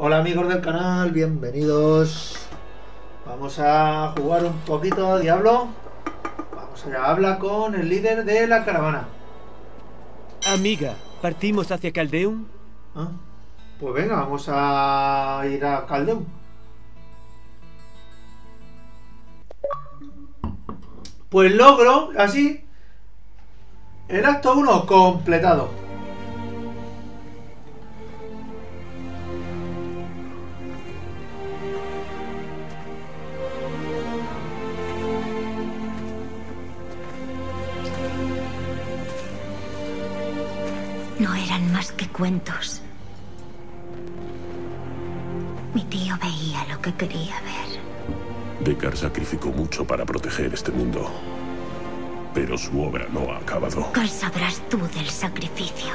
Hola amigos del canal, bienvenidos. Vamos a jugar un poquito a Diablo. Vamos allá, habla con el líder de la caravana. Amiga, ¿partimos hacia Caldeum? ¿Ah? Pues venga, vamos a ir a Caldeum. Pues logro, así, el acto 1 completado. No eran más que cuentos. Mi tío veía lo que quería ver. Deckard sacrificó mucho para proteger este mundo, pero su obra no ha acabado. ¿Qué sabrás tú del sacrificio?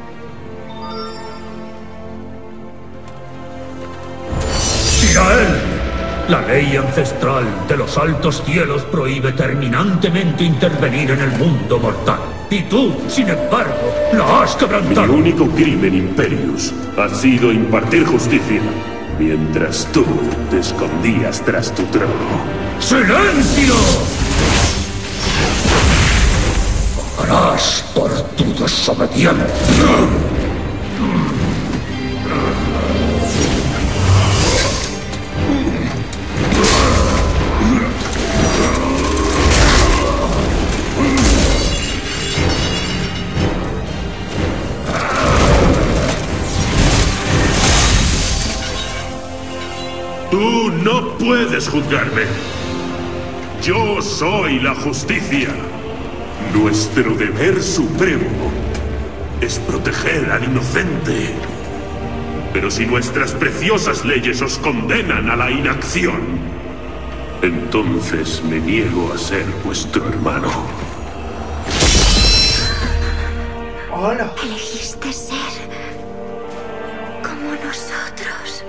¡Sirael! La ley ancestral de los altos cielos prohíbe terminantemente intervenir en el mundo mortal. Y tú, sin embargo, la has quebrantado. Mi único crimen, Imperius, ha sido impartir justicia, mientras tú te escondías tras tu trono. ¡Silencio! Pagarás por tu desobediencia. Tú no puedes juzgarme. Yo soy la justicia. Nuestro deber supremo es proteger al inocente. Pero si nuestras preciosas leyes os condenan a la inacción, entonces me niego a ser vuestro hermano. Hola. Elegiste ser como nosotros.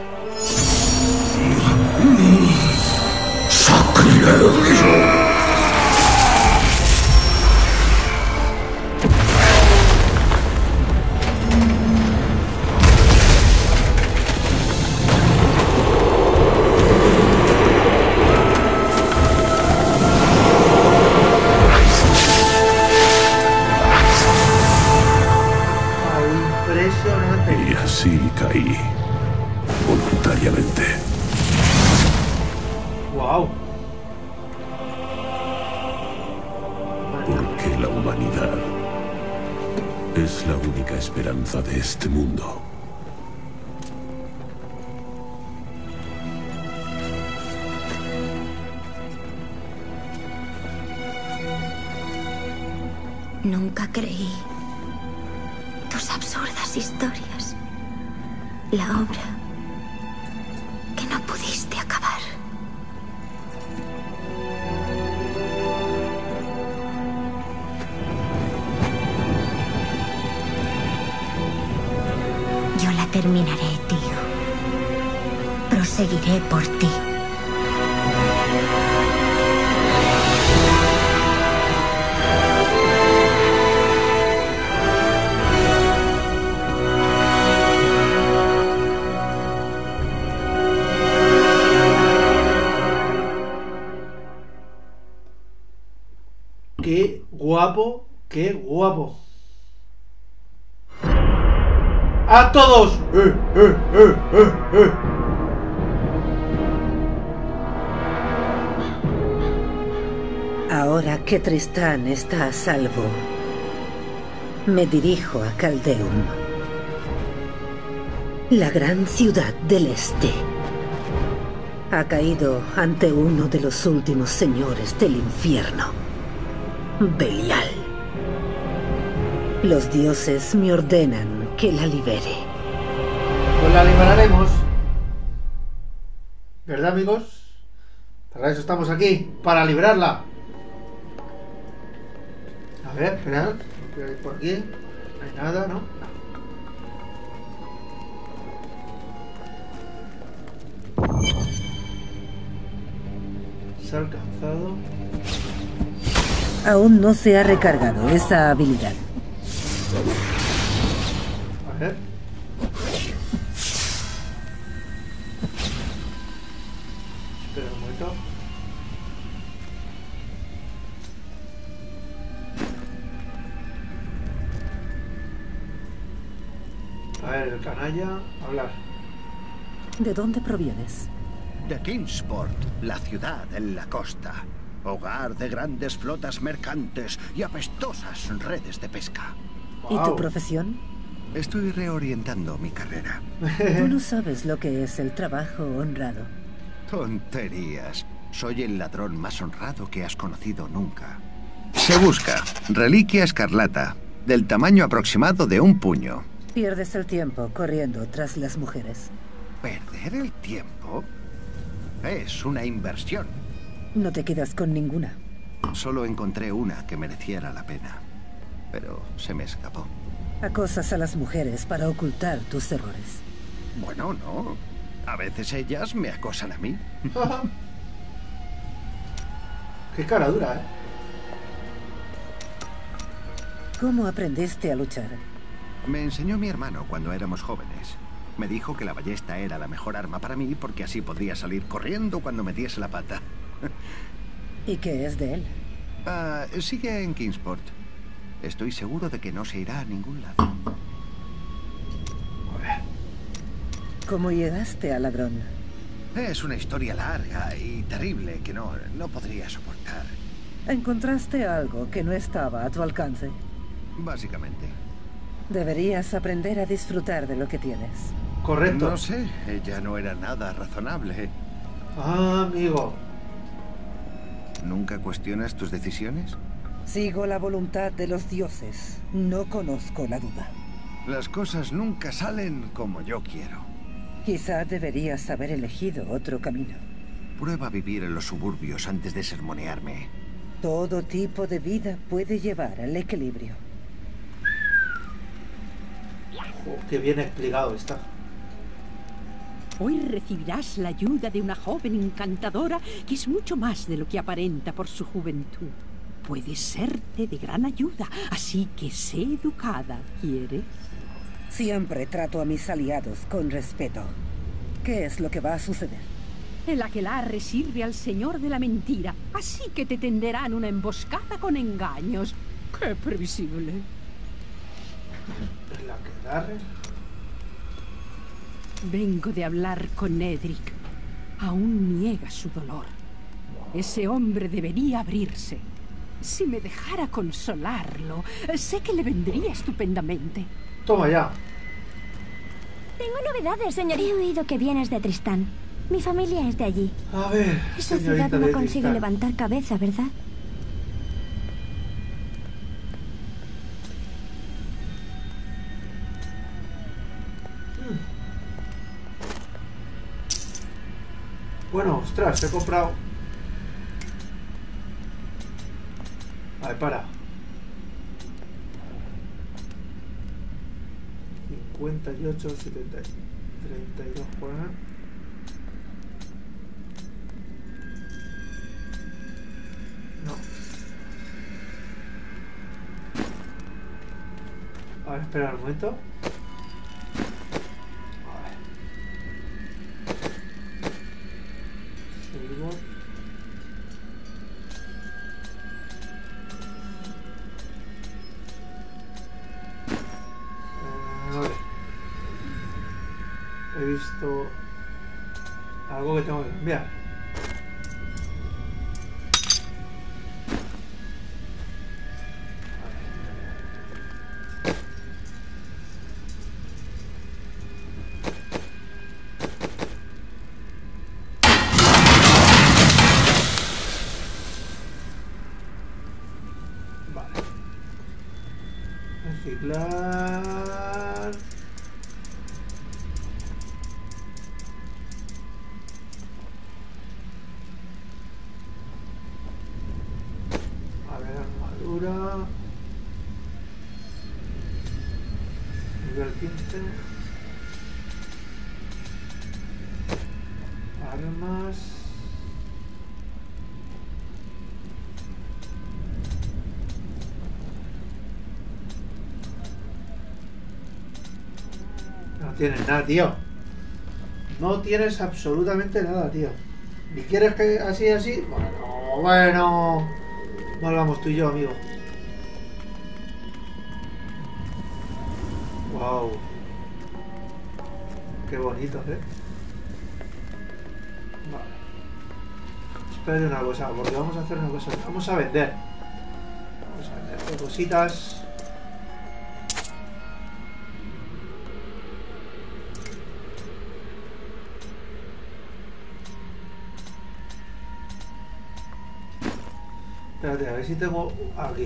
¡Sacrilegio! Impresionante. Y así caí, voluntariamente. Wow. Porque la humanidad es la única esperanza de este mundo. Nunca creí tus absurdas historias. La obra que no pudiste acabar. Yo la terminaré, tío. Proseguiré por ti. Qué guapo, qué guapo. ¡A todos! Ahora que Tristán está a salvo, me dirijo a Caldeum, la gran ciudad del este. Ha caído ante uno de los últimos señores del infierno, Belial. Los dioses me ordenan que la libere. Pues la liberaremos. ¿Verdad, amigos? Para eso estamos aquí, para liberarla. A ver, esperad. ¿Qué hay por aquí? No hay nada, ¿no? Se ha alcanzado. Aún no se ha recargado esa habilidad. A ver. momento. A ver, el canalla, hablar. ¿De dónde provienes? De Kingsport, la ciudad en la costa. Hogar de grandes flotas mercantes y apestosas redes de pesca. ¿Y tu Wow. profesión? Estoy reorientando mi carrera. Tú no sabes lo que es el trabajo honrado. Tonterías. Soy el ladrón más honrado que has conocido nunca. Se busca reliquia escarlata, del tamaño aproximado de un puño. Pierdes el tiempo corriendo tras las mujeres. ¿Perder el tiempo? Es una inversión. No te quedas con ninguna. Solo encontré una que mereciera la pena. Pero se me escapó. Acosas a las mujeres para ocultar tus errores. Bueno, no. A veces ellas me acosan a mí. Qué cara dura, ¿eh? ¿Cómo aprendiste a luchar? Me enseñó mi hermano cuando éramos jóvenes. Me dijo que la ballesta era la mejor arma para mí porque así podría salir corriendo cuando metiese la pata. ¿Y qué es de él? Sigue en Kingsport. Estoy seguro de que no se irá a ningún lado. ¿Cómo llegaste al ladrón? Es una historia larga y terrible que no podría soportar. Encontraste algo que no estaba a tu alcance. Básicamente. Deberías aprender a disfrutar de lo que tienes. Correcto. No sé, ella no era nada razonable. Ah, amigo. ¿Nunca cuestionas tus decisiones? Sigo la voluntad de los dioses. No conozco la duda. Las cosas nunca salen como yo quiero. Quizá deberías haber elegido otro camino. Prueba a vivir en los suburbios antes de sermonearme. Todo tipo de vida puede llevar al equilibrio. Oh, qué bien explicado está. Hoy recibirás la ayuda de una joven encantadora que es mucho más de lo que aparenta por su juventud. Puede serte de gran ayuda, así que sé educada, ¿quieres? Siempre trato a mis aliados con respeto. ¿Qué es lo que va a suceder? El aquelarre sirve al señor de la mentira, así que te tenderán una emboscada con engaños. ¡Qué previsible! El aquelarre. Vengo de hablar con Edric. Aún niega su dolor. Ese hombre debería abrirse. Si me dejara consolarlo, sé que le vendría estupendamente. Toma ya. Tengo novedades, señorita. He oído que vienes de Tristán. Mi familia es de allí. A ver, Esa señorita ciudad no de consigue Tristán. levantar cabeza, ¿verdad? Bueno, ostras, he comprado. A ver, para. 58, 70, 32 por ahí. No. A ver, espera un momento. A ver. Seguimos. A ver. He visto algo que tengo que cambiar. Vale. Reciclar. A ver, armadura. Nivel 15. Armas. No tienes nada, tío. No tienes absolutamente nada, tío. ¿Y quieres que así? Bueno. Mal vamos tú y yo, amigo. Wow. Qué bonito, ¿eh? Vale. Espérate una cosa, porque vamos a hacer una cosa. Vamos a vender. Vamos a vender cositas. Espérate, a ver si tengo aquí.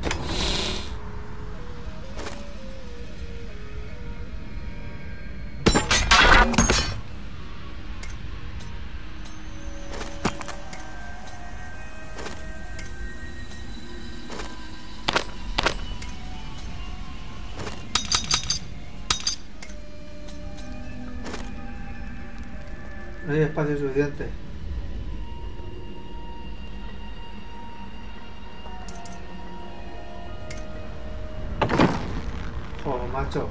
No hay espacio suficiente. Joder, macho.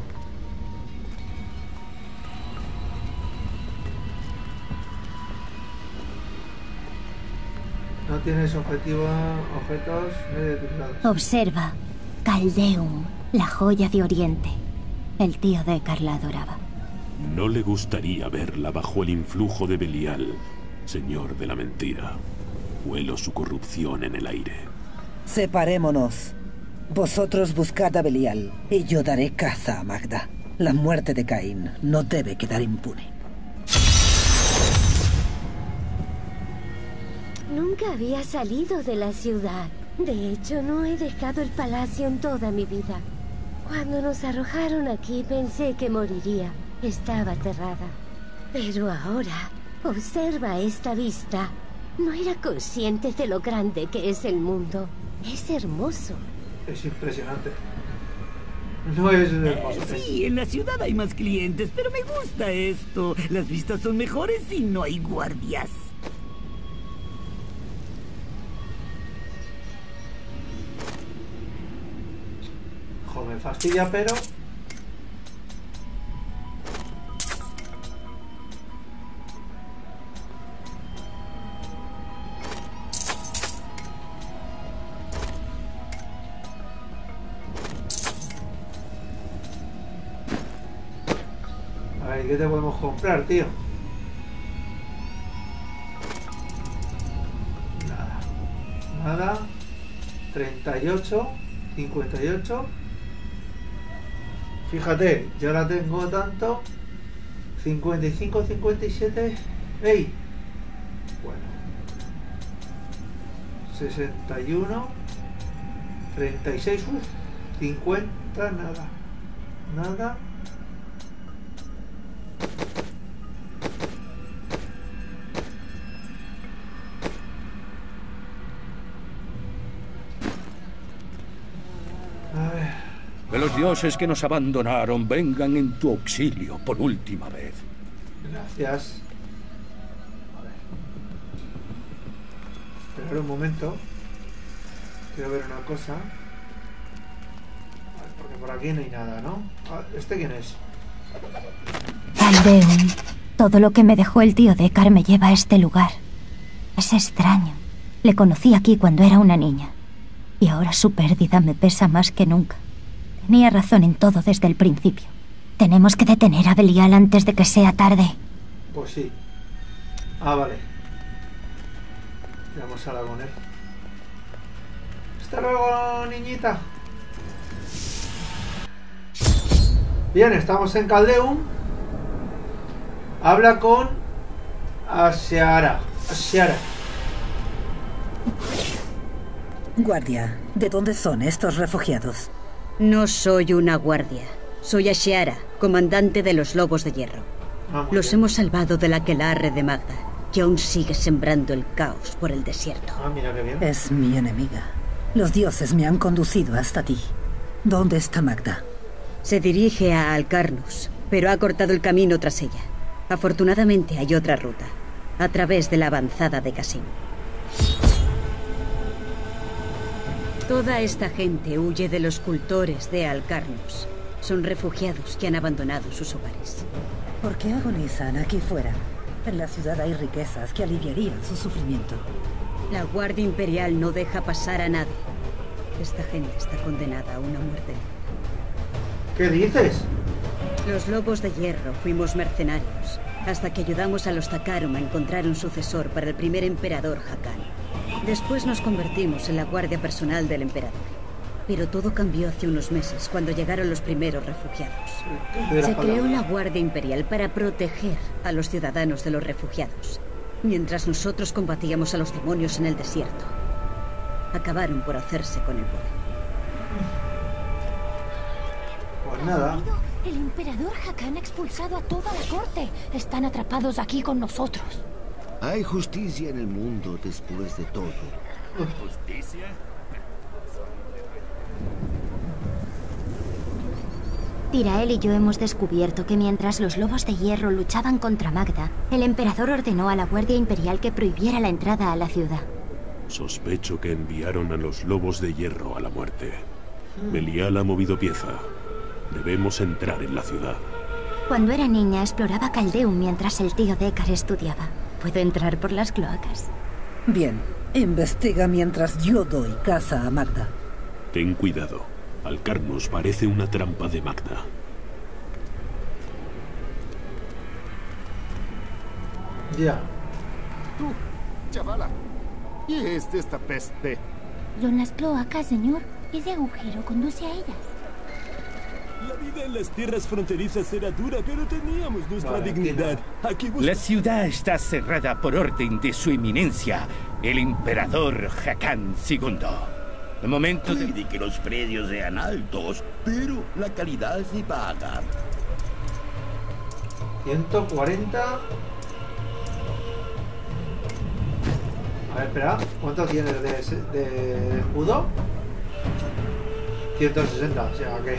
No tienes objetos medio utilizados. Observa. Caldeum, la joya de Oriente. El tío Deckard la adoraba. No le gustaría verla bajo el influjo de Belial, señor de la mentira. Huelo su corrupción en el aire. Separémonos. Vosotros buscad a Belial y yo daré caza a Magda. La muerte de Caín no debe quedar impune. Nunca había salido de la ciudad. De hecho, no he dejado el palacio en toda mi vida. Cuando nos arrojaron aquí pensé que moriría. Estaba aterrada. Pero ahora, observa esta vista. No era consciente de lo grande que es el mundo. Es hermoso. Es impresionante. No es hermoso. Sí, en la ciudad hay más clientes, pero me gusta esto. Las vistas son mejores y no hay guardias. Joder, me fastidia, pero... ¿Qué te podemos comprar, tío? Nada. 38, 58. Fíjate, yo la tengo tanto. 55, 57. ¡Ey! Bueno. 61. 36. 50. Nada. Nada. Que los dioses que nos abandonaron vengan en tu auxilio por última vez. Gracias. A ver. Esperar un momento. Quiero ver una cosa. A ver, porque por aquí no hay nada, ¿no? ¿Este quién es? Caldeum. Todo lo que me dejó el tío Deckard me lleva a este lugar. Es extraño. Le conocí aquí cuando era una niña. Y ahora su pérdida me pesa más que nunca. Tenía razón en todo desde el principio. Tenemos que detener a Belial antes de que sea tarde. Pues sí. Ah, vale. Vamos a hablar con él. Hasta luego, niñita. Bien, estamos en Caldeum. Habla con Ashara. Guardia, ¿de dónde son estos refugiados? No soy una guardia. Soy Ashara, comandante de los Lobos de Hierro. Los hemos salvado del aquelarre de Magda, que aún sigue sembrando el caos por el desierto. Mira qué bien. Es mi enemiga. Los dioses me han conducido hasta ti. ¿Dónde está Magda? Se dirige a Alcarnus, pero ha cortado el camino tras ella. Afortunadamente hay otra ruta, a través de la avanzada de Qasim. Toda esta gente huye de los cultores de Alcarnus. Son refugiados que han abandonado sus hogares. ¿Por qué agonizan aquí fuera? En la ciudad hay riquezas que aliviarían su sufrimiento. La Guardia Imperial no deja pasar a nadie. Esta gente está condenada a una muerte. ¿Qué dices? Los Lobos de Hierro fuimos mercenarios, hasta que ayudamos a los Takarum a encontrar un sucesor para el primer emperador Hakan. Después nos convertimos en la guardia personal del emperador. Pero todo cambió hace unos meses, cuando llegaron los primeros refugiados. Se creó la Guardia Imperial para proteger a los ciudadanos de los refugiados, mientras nosotros combatíamos a los demonios en el desierto. Acabaron por hacerse con el poder. Pues nada. El emperador Hakan ha expulsado a toda la corte. Están atrapados aquí con nosotros. Hay justicia en el mundo después de todo. ¿Justicia? Tirael y yo hemos descubierto que mientras los Lobos de Hierro luchaban contra Magda, el emperador ordenó a la Guardia Imperial que prohibiera la entrada a la ciudad. Sospecho que enviaron a los Lobos de Hierro a la muerte. Belial ha movido pieza. Debemos entrar en la ciudad. Cuando era niña exploraba Caldeum mientras el tío Deckard estudiaba. ¿Puedo entrar por las cloacas? Bien, investiga mientras yo doy caza a Magda. Ten cuidado. Alcarnos parece una trampa de Magda. Ya. Tú, chavala. ¿Qué es esta peste? Son las cloacas, señor. Ese agujero conduce a ellas. La vida en las tierras fronterizas era dura, pero teníamos nuestra dignidad. Aquí La ciudad está cerrada por orden de su eminencia, el emperador Hakan II. El momento de que los precios sean altos, pero la calidad se paga. 140. A ver, espera. ¿Cuánto tienes de escudo? 160, o sea que...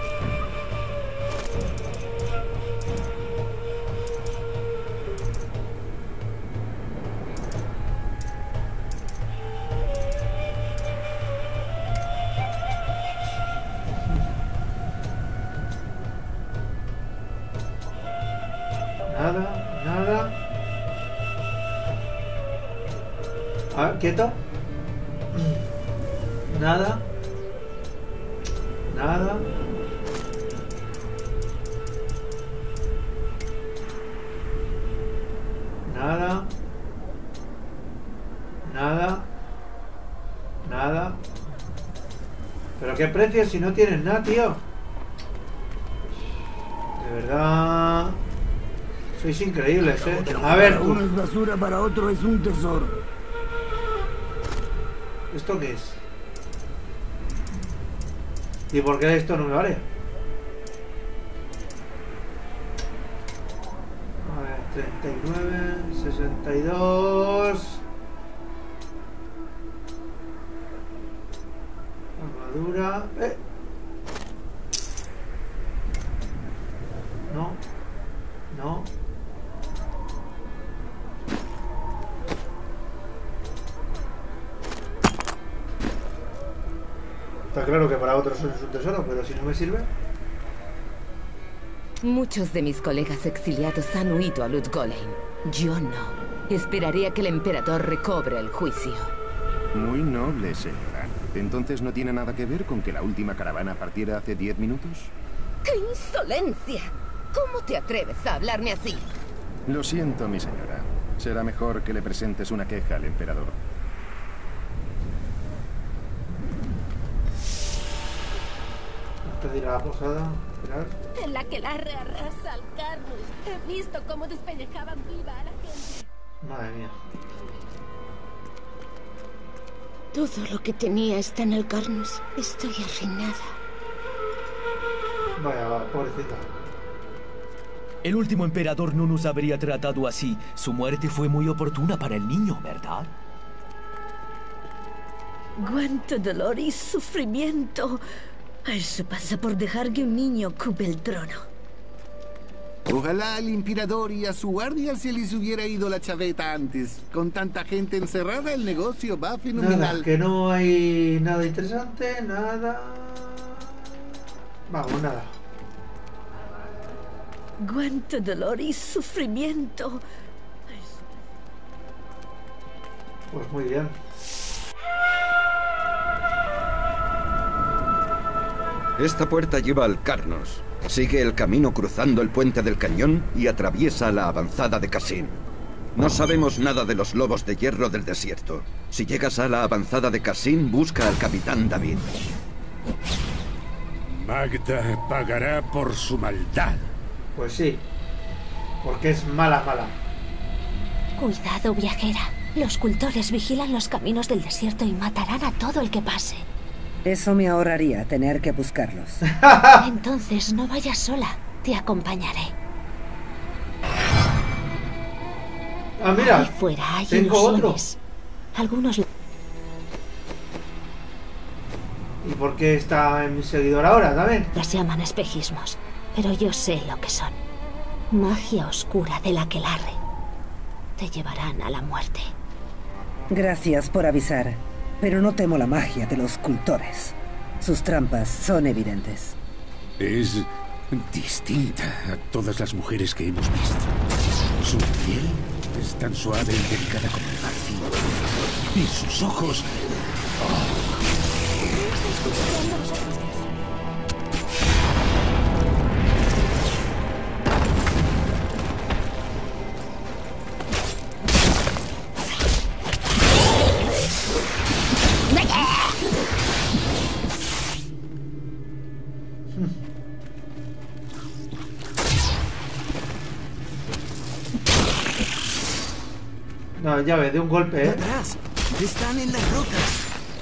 Nada. A ver, quieto. Nada. Nada. Pero qué precio si no tienes nada, tío. De verdad. Sois increíbles, ¿eh? A ver, para uno es basura, para otro es un tesoro. ¿Esto qué es? ¿Y por qué esto no me vale? A ver, 39, 62... Armadura... No. Está claro que para otros es un tesoro, pero si no me sirve... Muchos de mis colegas exiliados han huido a Ludgolain. Yo no. Esperaré a que el emperador recobre el juicio. Muy noble, señora. ¿Entonces no tiene nada que ver con que la última caravana partiera hace 10 minutos? ¡Qué insolencia! ¿Cómo te atreves a hablarme así? Lo siento, mi señora. Será mejor que le presentes una queja al emperador. Pedir a la posada. Esperar. En la que la arrasa al Carnus. He visto cómo despellejaban viva a la gente. Madre mía. Todo lo que tenía está en el Carnus. Estoy arruinada. Vaya, pobrecita. El último emperador no nos habría tratado así. Su muerte fue muy oportuna para el niño, ¿verdad? Cuánto dolor y sufrimiento. Eso pasa por dejar que un niño ocupe el trono. Ojalá al emperador y a su guardia se les hubiera ido la chaveta antes. Con tanta gente encerrada, el negocio va fenomenal. Nada, que no hay nada interesante, nada... Vamos, nada. Cuánto dolor y sufrimiento. Pues muy bien. Esta puerta lleva al Carnos. Sigue el camino cruzando el puente del cañón y atraviesa la avanzada de Cassin. No sabemos nada de los lobos de hierro del desierto. Si llegas a la avanzada de Cassin, busca al capitán David. Magda pagará por su maldad. Pues sí, porque es mala. Cuidado, viajera. Los cultores vigilan los caminos del desierto y matarán a todo el que pase. Eso me ahorraría tener que buscarlos. Entonces no vayas sola. Te acompañaré. Ah, mira. Ahí fuera hay tengo ilusiones. Algunos... ¿Y por qué está en mi seguidor ahora, también? Las llaman espejismos, pero yo sé lo que son. Magia oscura del aquelarre. Te llevarán a la muerte. Gracias por avisar, pero no temo la magia de los cultores. Sus trampas son evidentes. Es distinta a todas las mujeres que hemos visto. Su piel es tan suave y delicada como el marfil. Y sus ojos... No, ya ve, de un golpe, ¡Atrás! ¡Están en las rocas!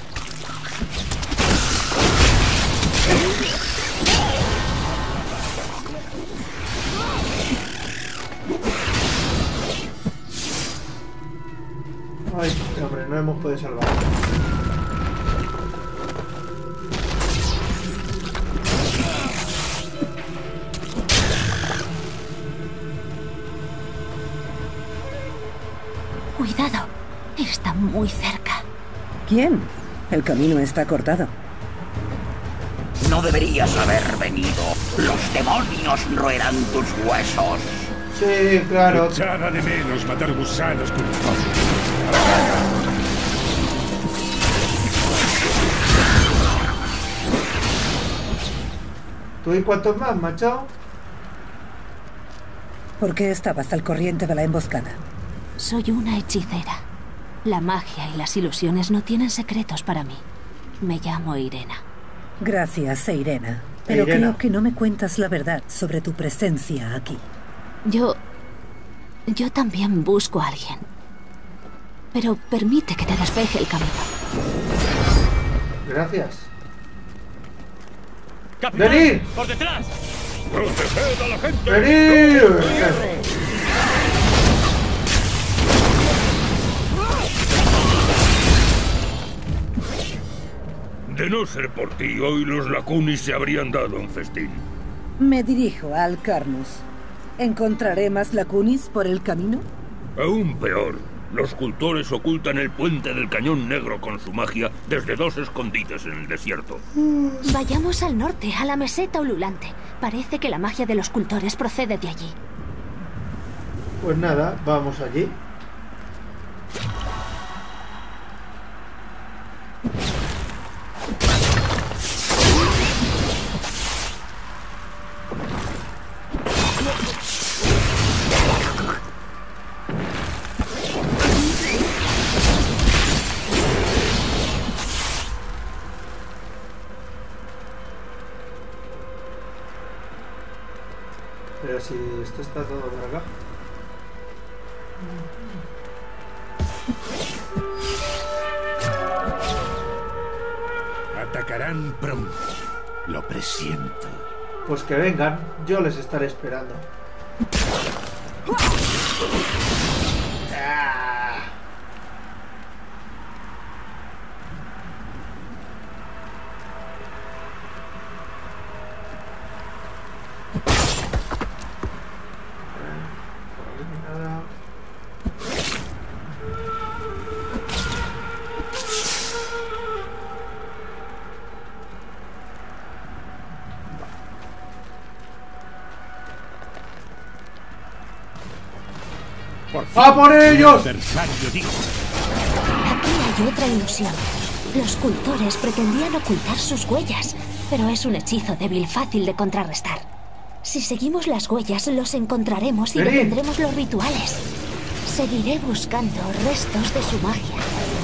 Ay, hombre, no hemos podido salvar. Cuidado. Está muy cerca. ¿Quién? El camino está cortado. No deberías haber venido. Los demonios roerán tus huesos. Sí, claro. Echaba de menos matar gusanos con ¿Tú y cuántos más, macho? ¿Por qué estabas al corriente de la emboscada? Soy una hechicera. La magia y las ilusiones no tienen secretos para mí. Me llamo Irena. Gracias, Irena. Pero creo que no me cuentas la verdad sobre tu presencia aquí. Yo también busco a alguien. Pero permite que te despeje el camino. Gracias. ¡Capitán! ¡Venid! ¡Por detrás! ¡Proteged a la gente! ¡Venid! De no ser por ti, hoy los Lacunis se habrían dado un festín. Me dirijo al Carnos. ¿Encontraré más Lacunis por el camino? Aún peor. Los cultores ocultan el puente del Cañón Negro con su magia desde 2 escondites en el desierto. Vayamos al norte, a la meseta ululante. Parece que la magia de los cultores procede de allí. Pues nada, vamos allí. Pero si esto está todo por acá. Atacarán pronto. Lo presiento. Pues que vengan, yo les estaré esperando. Por fin, ¡A por ellos! el adversario dijo. y otra ilusión. Los cultores pretendían ocultar sus huellas, pero es un hechizo débil fácil de contrarrestar. Si seguimos las huellas, los encontraremos y detendremos los rituales. Seguiré buscando restos de su magia.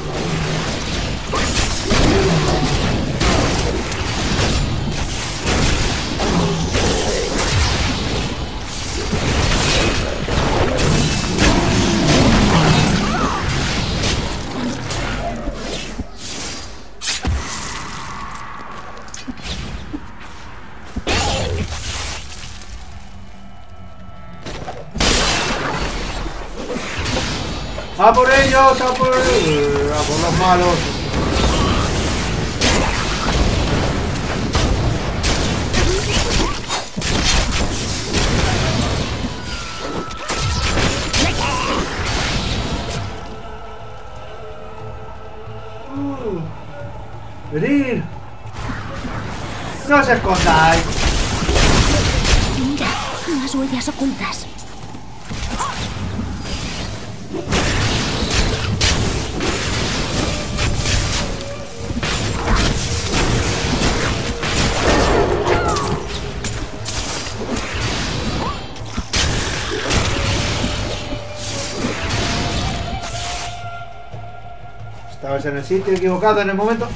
¡A por ellos! ¡A por los malos! ¡Venid! ¡No os escondáis! Mira, más huellas ocultas. Estabas en el sitio equivocado en el momento.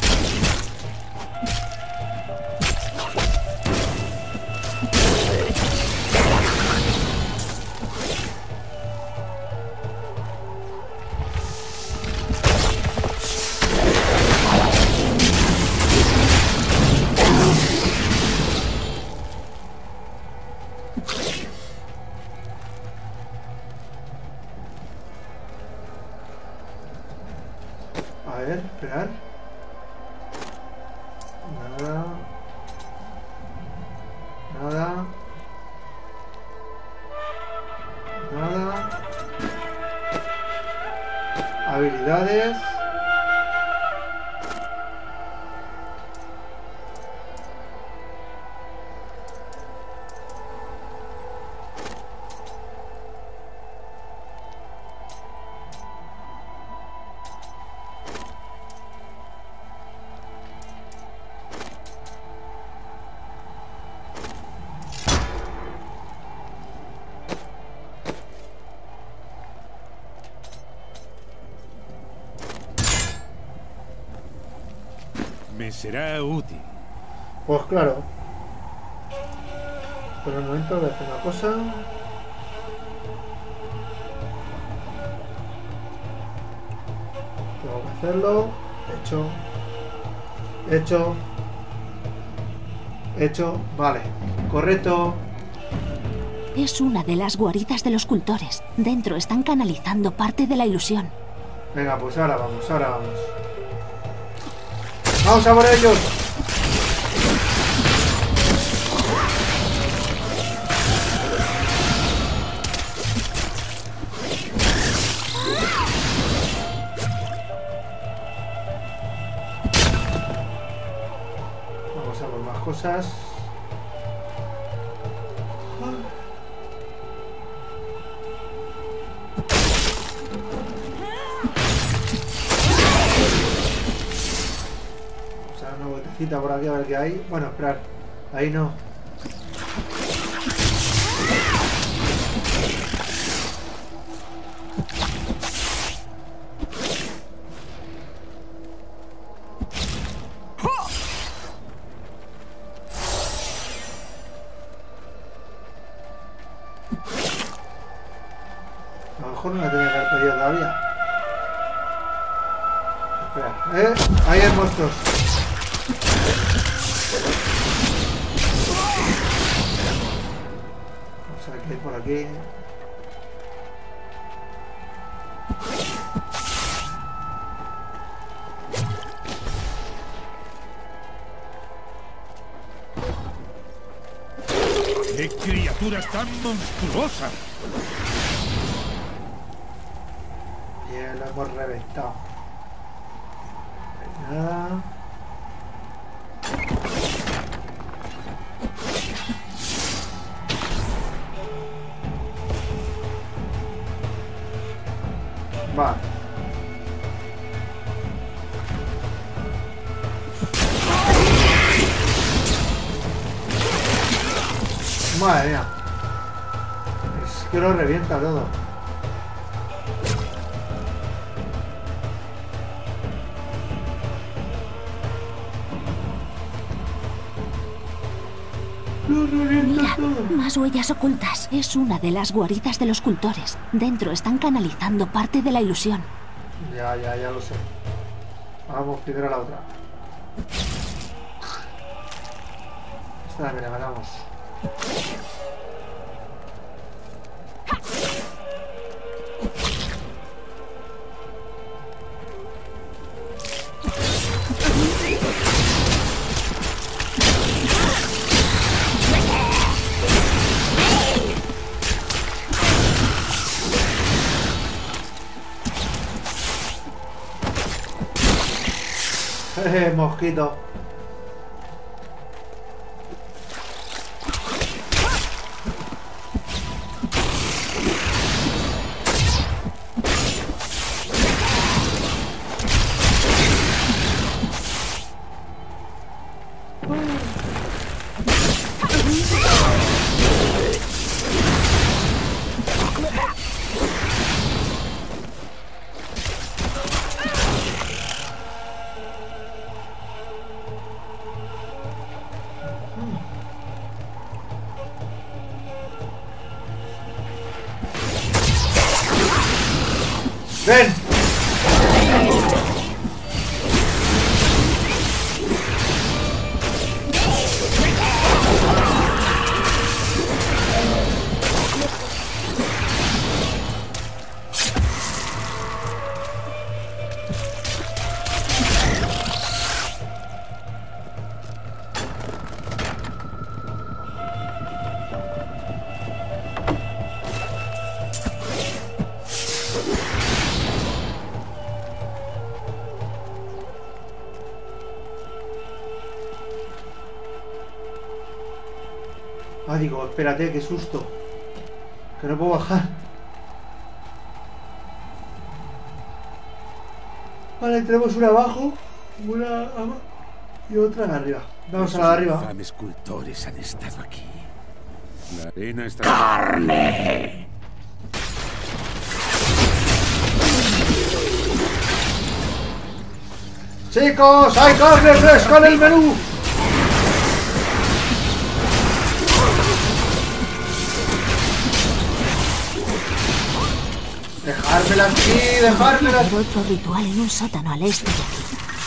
A ver, esperar. Nada. Nada. Nada. Habilidades. Me será útil. Pues claro. Por el momento voy a hacer una cosa. Tengo que hacerlo. Hecho. Vale. Correcto. Es una de las guaridas de los cultores. Dentro están canalizando parte de la ilusión. Venga, pues ahora vamos. ¡Vamos a por ellos! Vamos a por más cosas. Por aquí a ver qué hay. Bueno, esperar. Ahí no. A lo mejor no la tenía que haber pedido todavía. Espera. Ahí hay monstruos. Vamos a ver qué hay por aquí. ¡Qué criatura tan monstruosa! Bien, lo hemos reventado. Nada. Vale. Madre mía. Es que lo revienta todo. Mira, más huellas ocultas. Es una de las guaridas de los cultores. Dentro están canalizando parte de la ilusión. Ya lo sé. Vamos primero a la otra. Esta también la ganamos. Mosquito. ¡Ven! Ah, digo, espérate, qué susto. Que no puedo bajar. Vale, tenemos una abajo, una y otra arriba. Vamos a la de arriba. Los infames cultores han estado aquí. La arena está... ¡Carne! ¡Chicos! ¡Hay carne fresca en el menú! ¡Dejármela aquí! ¡Dejármela! Hay otro ritual en un sótano al este de aquí.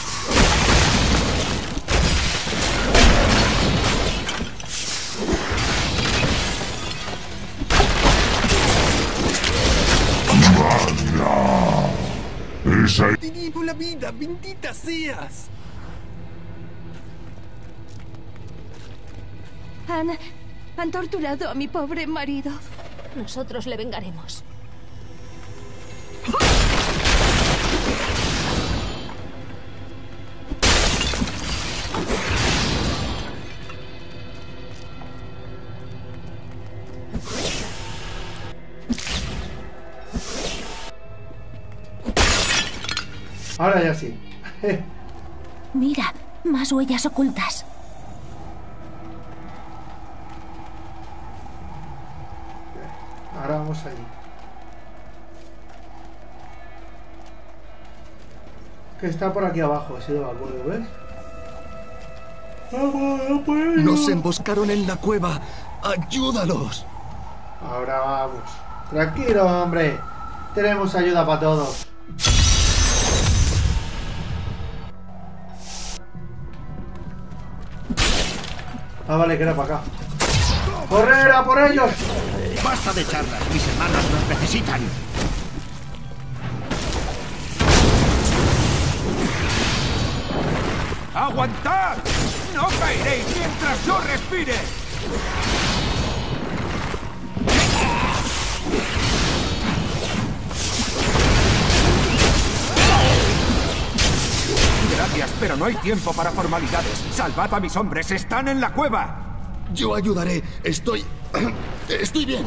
Esa... Te llevo la vida, bendita seas. Han torturado a mi pobre marido. Nosotros le vengaremos. Ahora ya sí. Mira, más huellas ocultas. Ahora vamos allí. Que está por aquí abajo, si no me acuerdo, ¿ves? Nos emboscaron en la cueva. ¡Ayúdalos! Ahora vamos. Tranquilo, hombre. Tenemos ayuda para todos. Ah, vale, que era para acá. ¡Correr a por ellos! ¡Basta de charlas! ¡Mis hermanos nos necesitan! ¡Aguantad! ¡No caeréis mientras yo respire! Gracias, pero no hay tiempo para formalidades. Salvad a mis hombres, están en la cueva. Yo ayudaré. Estoy bien.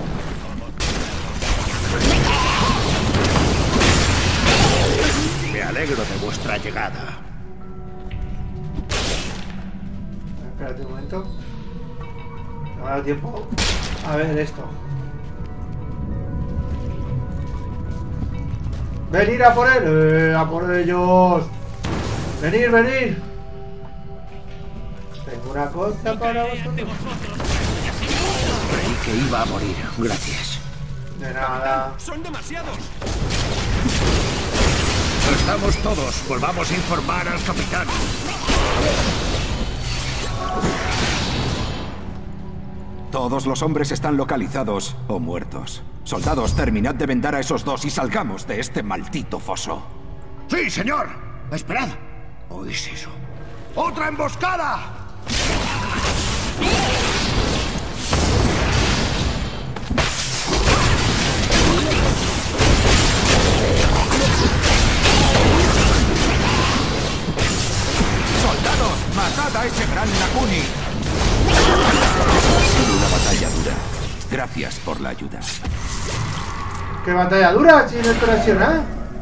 Me alegro de vuestra llegada. Espérate un momento. No me ha dado tiempo a ver esto. ¡Venir a por él! ¡A por ellos! ¡Venir, venir! Tengo una cosa para vosotros. Creí que iba a morir. Gracias. De nada. ¡Son demasiados! Estamos todos. Volvamos a informar al capitán. Todos los hombres están localizados o muertos. Soldados, terminad de vendar a esos dos y salgamos de este maldito foso. ¡Sí, señor! ¡Esperad! ¿Oís eso? ¡Otra emboscada! ¡Soldados! ¡Matad a ese gran Nakuni! Ha sido una batalla dura. Gracias por la ayuda. ¿Qué batalla dura? Sin extorsionar.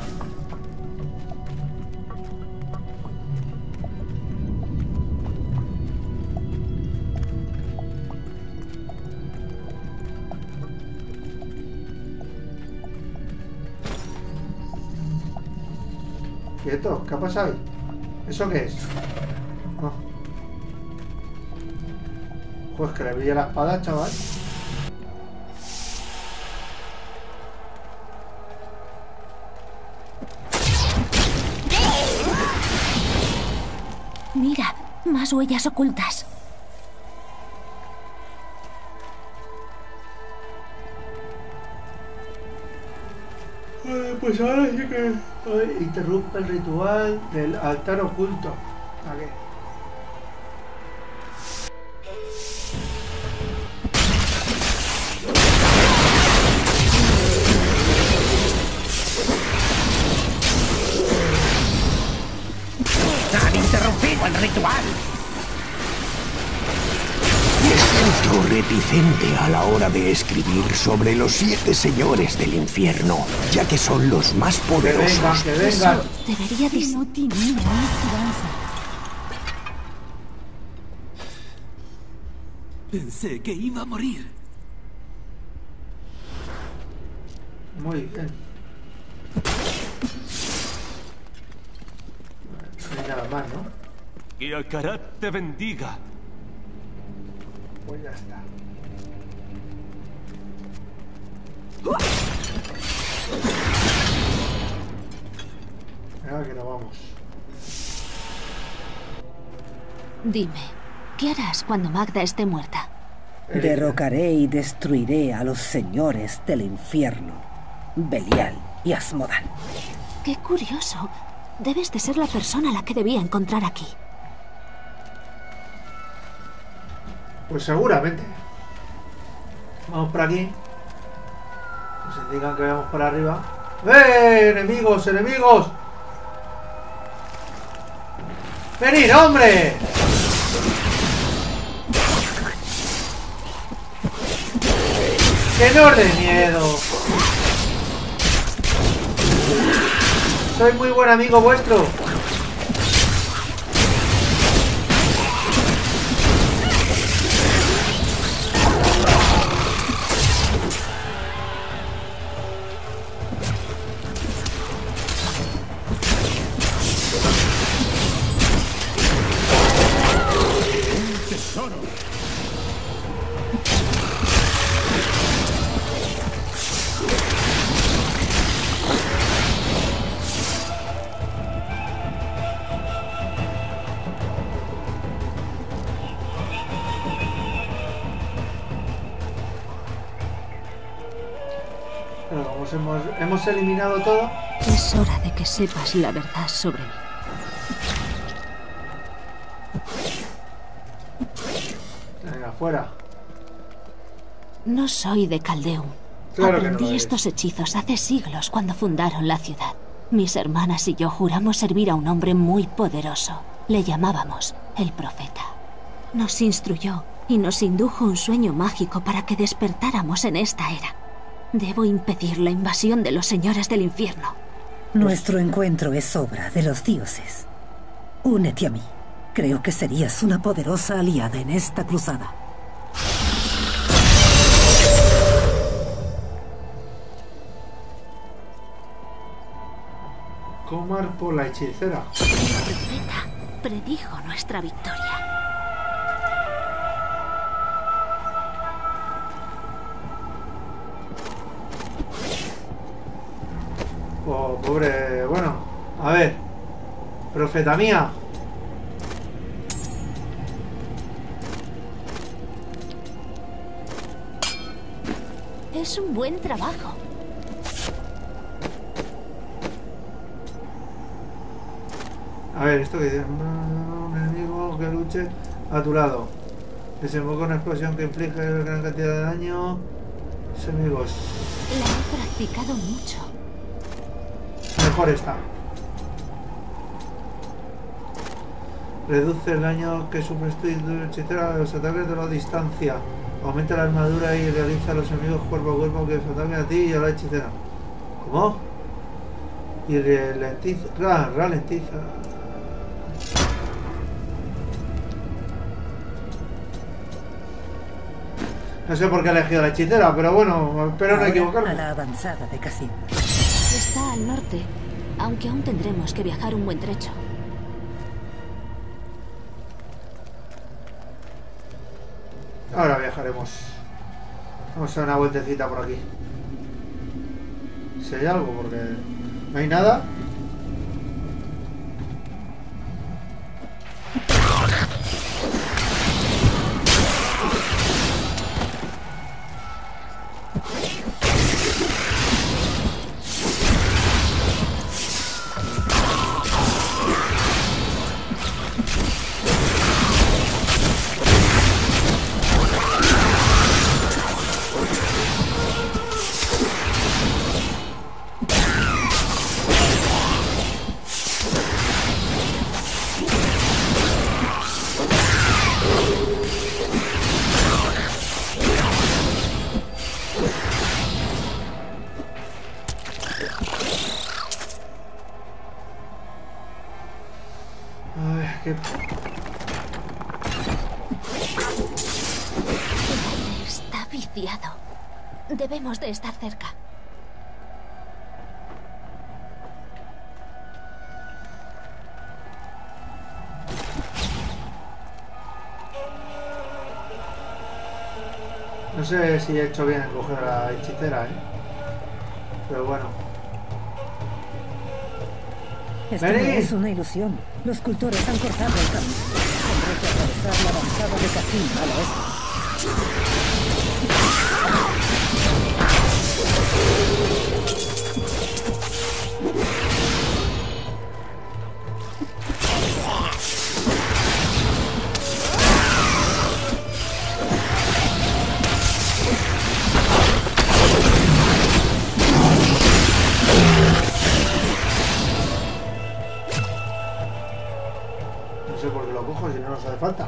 Quieto, ¿qué ha pasado ahí? ¿Eso qué es? No. Pues que le brilla la espada, chaval. Mira, más huellas ocultas. Pues ahora sí que interrumpe el ritual del altar oculto. Vale. ¡Han interrumpido el ritual! Me siento reticente a la hora de escribir sobre los 7 señores del infierno, ya que son los más poderosos. Que vengan. Debería decir. No tiene ninguna esperanza. Pensé que iba a morir. Muy bien. No hay nada más, ¿no? Que Akarat te bendiga. Pues ya está. Venga, que nos vamos. Dime, ¿qué harás cuando Magda esté muerta? Derrocaré y destruiré a los señores del infierno, Belial y Asmodan. Qué curioso. Debes de ser la persona a la que debía encontrar aquí. Pues seguramente. Vamos por aquí. Nos indican que vamos por arriba. ¡Eh! ¡Enemigos! ¡Enemigos! ¡Venid, hombre! ¡Que no os dé miedo! Soy muy buen amigo vuestro. Hemos eliminado todo. Es hora de que sepas la verdad sobre mí. Venga, fuera. No soy de Caldeum. Claro que Aprendí no eres. estos hechizos hace siglos cuando fundaron la ciudad. Mis hermanas y yo juramos servir a un hombre muy poderoso. Le llamábamos el Profeta. Nos instruyó y nos indujo un sueño mágico para que despertáramos en esta era. Debo impedir la invasión de los señores del infierno. Nuestro encuentro es obra de los dioses. Únete a mí. Creo que serías una poderosa aliada en esta cruzada. Comar por la hechicera. El profeta predijo nuestra victoria. Oh, pobre... Bueno, a ver. Profeta mía. Es un buen trabajo. A ver, esto que dice... Un enemigo que luche a tu lado. Desemboca una explosión que inflige gran cantidad de daño. Enemigos. La he practicado mucho. Mejor esta. Reduce el daño que sufres tú y tu hechicera a los ataques de la distancia. Aumenta la armadura y realiza a los enemigos cuerpo a cuerpo que os ataquen a ti y a la hechicera. ¿Cómo? Y ralentiza. Ralentiza. No sé por qué he elegido la hechicera, pero bueno, espero no equivocarme. A la avanzada de Cassim. Está al norte, aunque aún tendremos que viajar un buen trecho. Ahora viajaremos. Vamos a dar una vueltecita por aquí. Si hay algo, porque no hay nada. Está viciado. Debemos de estar cerca. No sé si he hecho bien en coger a la hechicera, pero bueno. Esto no es una ilusión. Los cultores han cortado el camino. Tendré que atravesar la avanzada de Cassim a la oeste. No sé por qué lo cojo si no nos hace falta.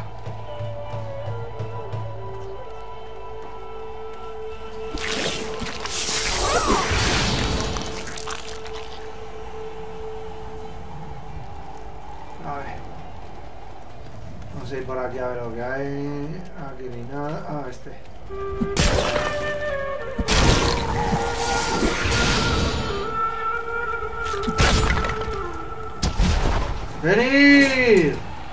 A ver. Vamos a ir por aquí a ver lo que hay. Aquí ni nada. Ah, este. ¡Venid!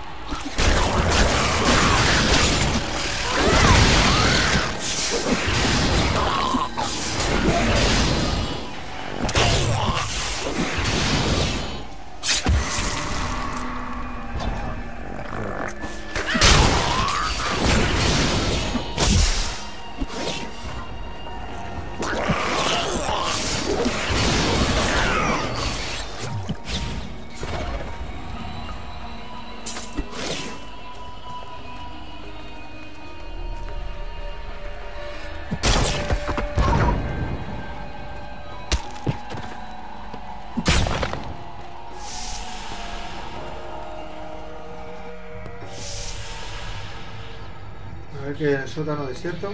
A ver que el sótano desierto.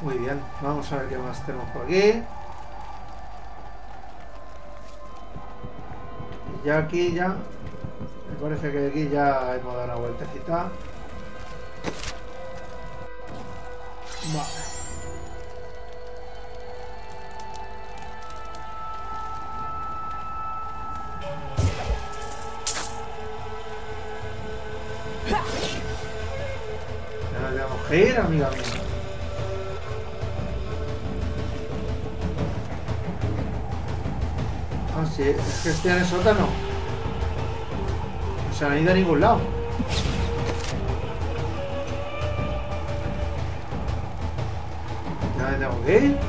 Muy bien, vamos a ver qué más tenemos por aquí. Y ya aquí ya... Me parece que aquí ya hemos dado una vueltecita. Vale. Ya tenemos que ir, amiga mía. Ah, sí, es que estoy en el sótano. No se han ido a ningún lado. Ya me tengo que ir.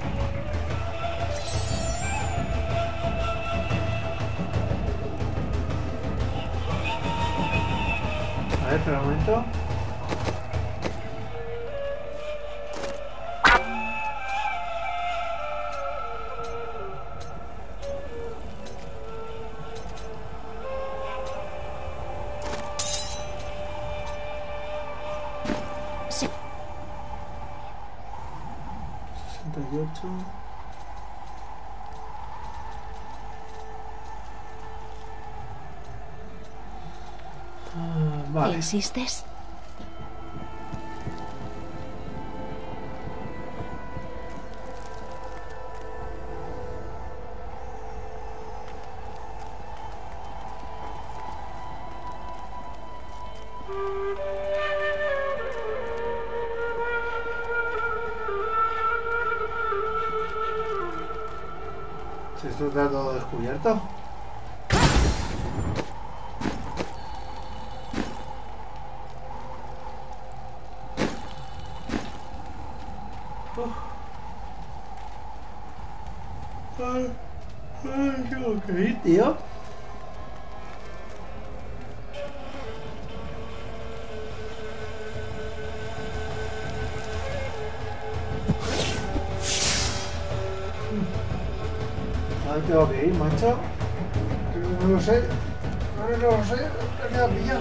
A ver, espera un momento. Sí. 68. Vale. ¿Insistes? ¿Esto está todo descubierto? Tengo que ir, tío. Ahí tengo que ir, macho. No lo sé. No lo sé. Me he quedado pillado.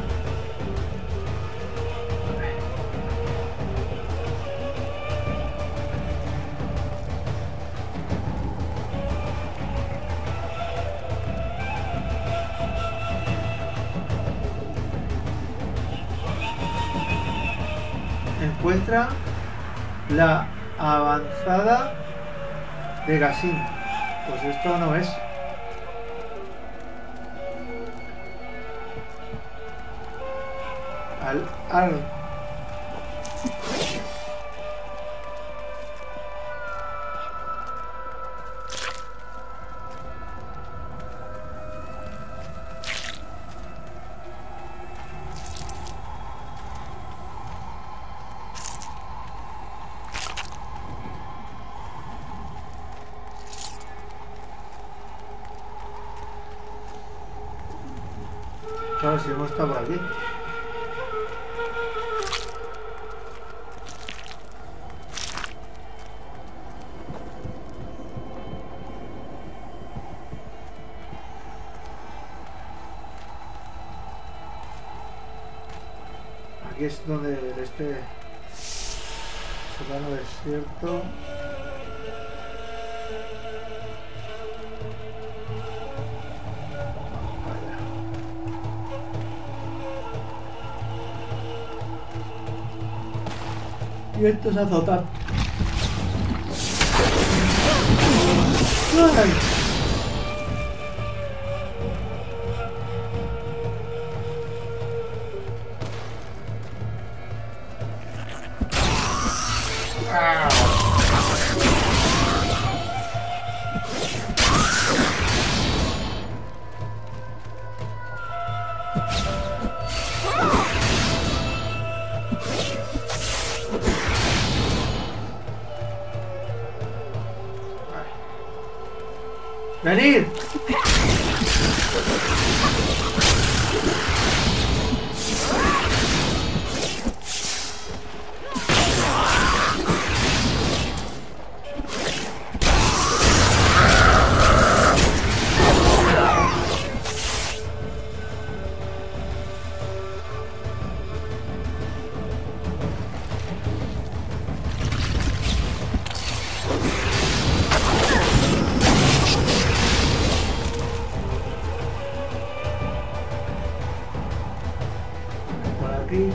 Encuentra la avanzada de Cassin. Pues esto no es. Al claro, si hemos estado por aquí. Aquí es donde este sótano desierto. Y esto es azotar. ¡Ay! ¡Venid!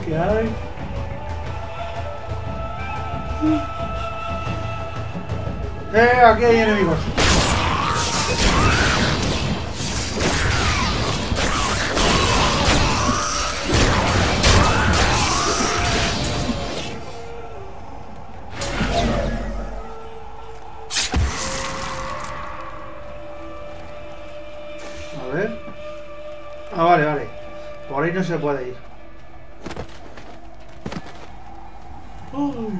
¿Qué hay? Aquí hay enemigos. A ver. Ah, vale, vale. Por ahí no se puede ir. Uy.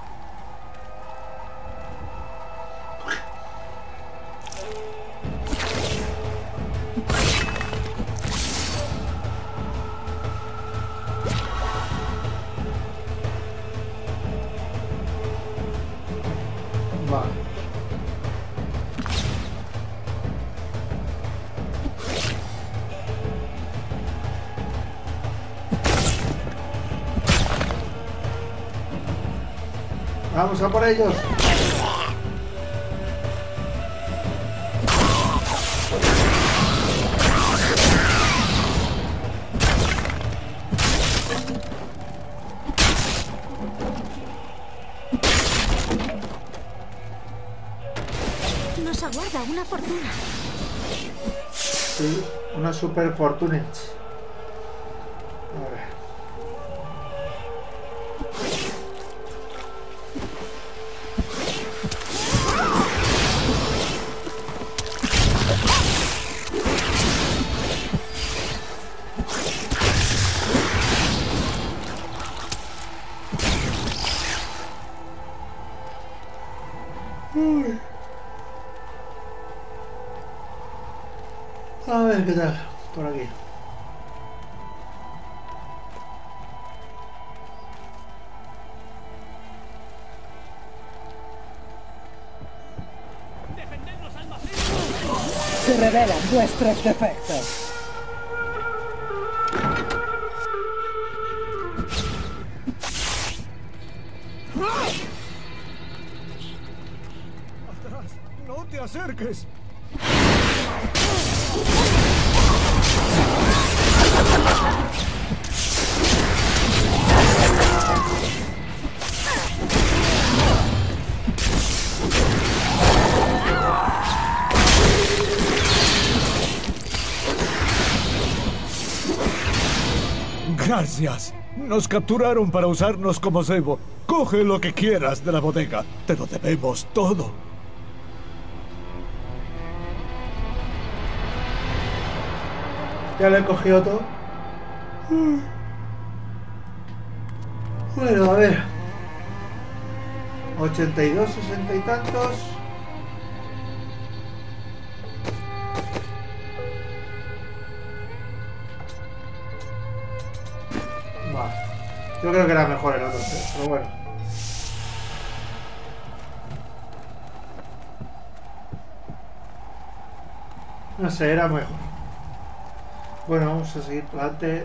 Vamos a por ellos. Nos aguarda una fortuna. Sí, una super fortuna. A ver. A ver qué tal por aquí. Se revelan vuestros defectos. ¡Atrás! ¡No te acerques! Gracias. Nos capturaron para usarnos como cebo. Coge lo que quieras de la bodega. Te lo debemos todo. Ya le he cogido todo. Bueno, a ver. 82, 60 y tantos. Vale. Yo creo que era mejor el otro, pero bueno. No sé, era mejor. Bueno, vamos a seguir para adelante.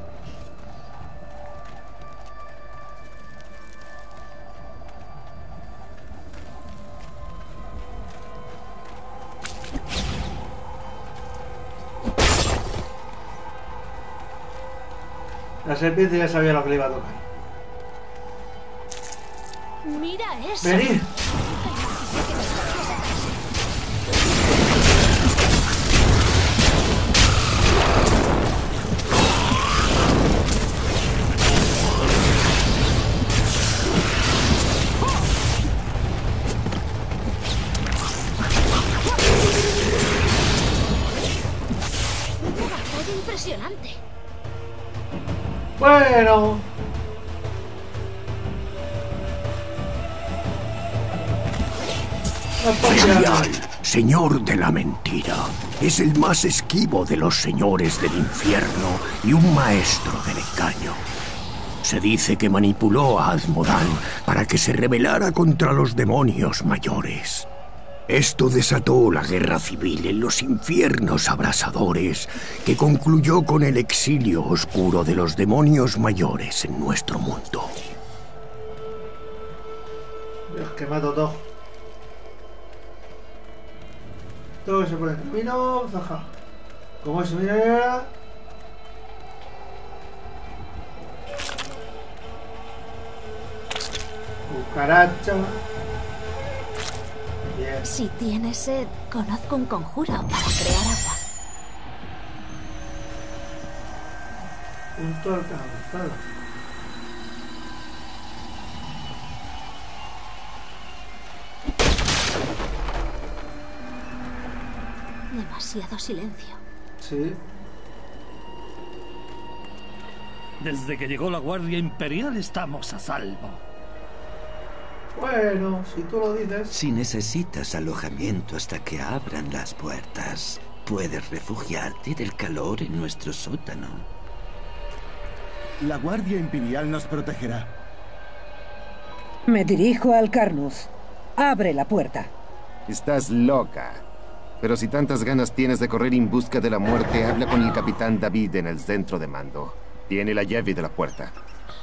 La serpiente ya sabía lo que le iba a tocar. Mira eso. ¡Venid! Impresionante. Bueno. Belial, señor de la mentira, es el más esquivo de los señores del infierno y un maestro del engaño. Se dice que manipuló a Azmodan para que se rebelara contra los demonios mayores. Esto desató la guerra civil en los infiernos abrasadores, que concluyó con el exilio oscuro de los demonios mayores en nuestro mundo. Dios, que mato todo. Todo se pone en camino, zaja. ¿Cómo se mira ahora? Cucaracha. Bien. Si tienes sed, conozco un conjuro para crear agua. Punto alcanzado. Demasiado silencio. Sí. Desde que llegó la Guardia Imperial estamos a salvo. Bueno, si tú lo dices. Si necesitas alojamiento hasta que abran las puertas, puedes refugiarte del calor en nuestro sótano. La Guardia Imperial nos protegerá. Me dirijo al Carnus. Abre la puerta. Estás loca. Pero si tantas ganas tienes de correr en busca de la muerte, habla con el capitán David en el centro de mando. Tiene la llave de la puerta.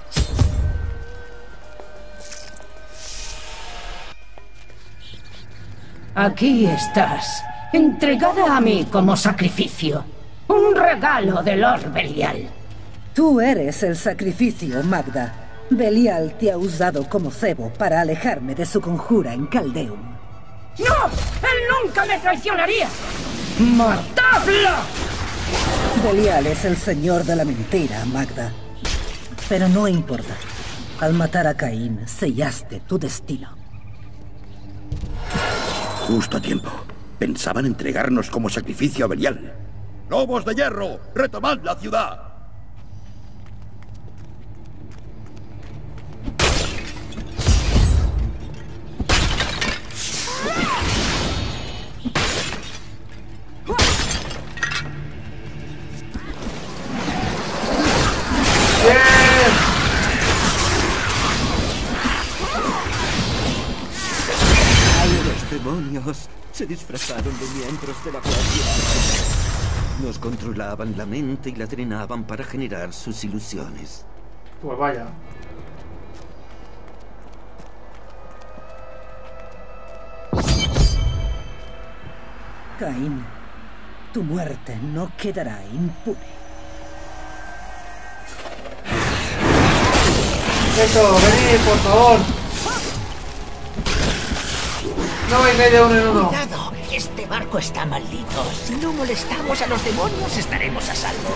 Aquí estás, entregada a mí como sacrificio. Un regalo de Lord Belial. Tú eres el sacrificio, Magda. Belial te ha usado como cebo para alejarme de su conjura en Caldeum. ¡No! ¡Él nunca me traicionaría! ¡Matadlo! Belial es el señor de la mentira, Magda. Pero no importa. Al matar a Caín, sellaste tu destino. Justo a tiempo. Pensaban entregarnos como sacrificio a Belial. ¡Lobos de hierro! ¡Retomad la ciudad! ¡Demonios! Se disfrazaron de miembros de la Guardia. Nos controlaban la mente y la drenaban para generar sus ilusiones. Pues vaya. Caín, tu muerte no quedará impune. Eso, venid, por favor. No vengáis de uno en uno. Cuidado, este barco está maldito. Si no molestamos a los demonios, estaremos a salvo.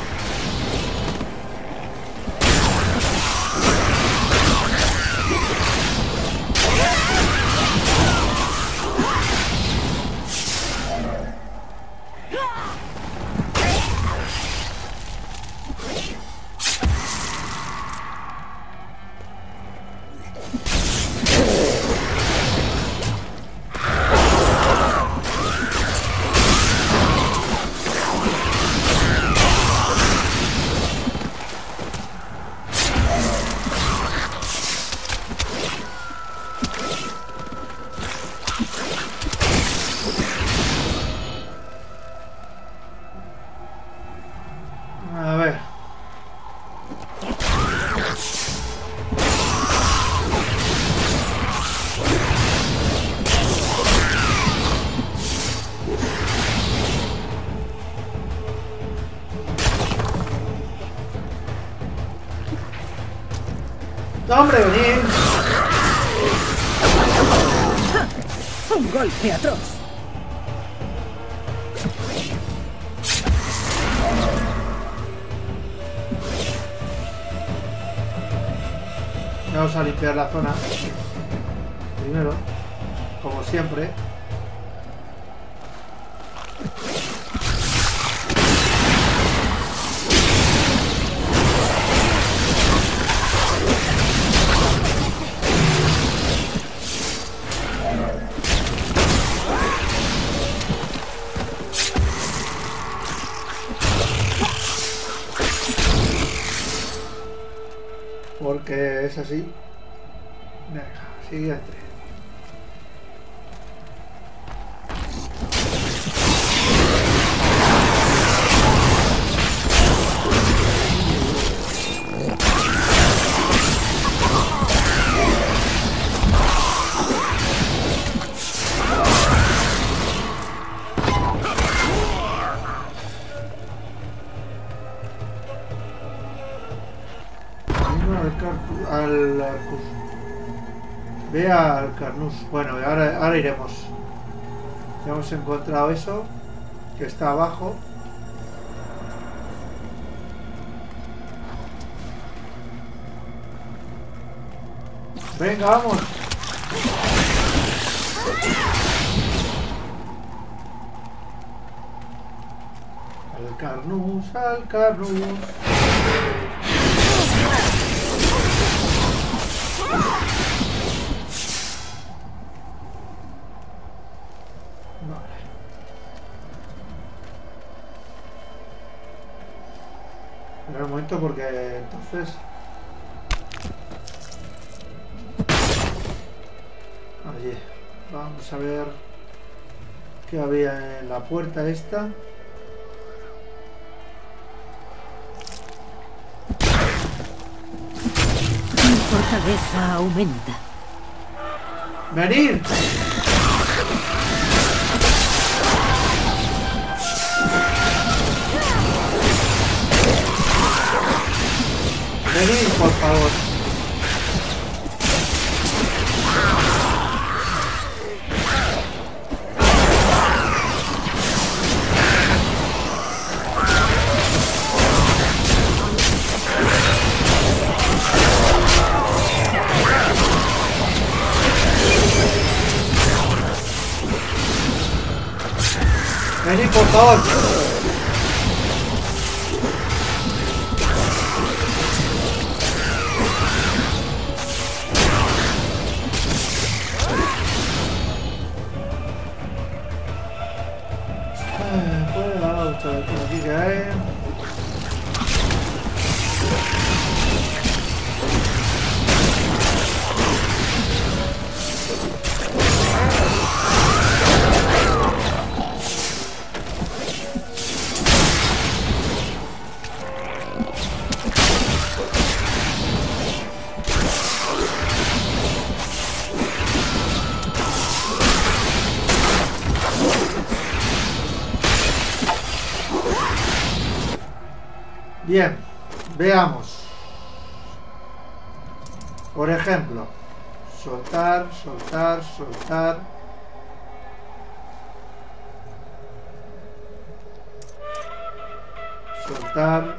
A ver. ¡Hombre, venid! Un golpe atroz. Vamos a limpiar la zona. Primero, como siempre. Porque es así. Venga, siguiente. Al Arcus. Ve al Carnus. Bueno, ahora iremos. Ya hemos encontrado eso, que está abajo. Venga, vamos. Al Carnus, al Carnus. Espera un momento porque entonces... Allí. Vamos a ver qué había en la puerta esta. Mi fortaleza aumenta. ¡Venid! Venid, por favor. Venid, por favor. Vamos a ver por aquí que hay. Bien, veamos. Por ejemplo, soltar, soltar, soltar. Soltar.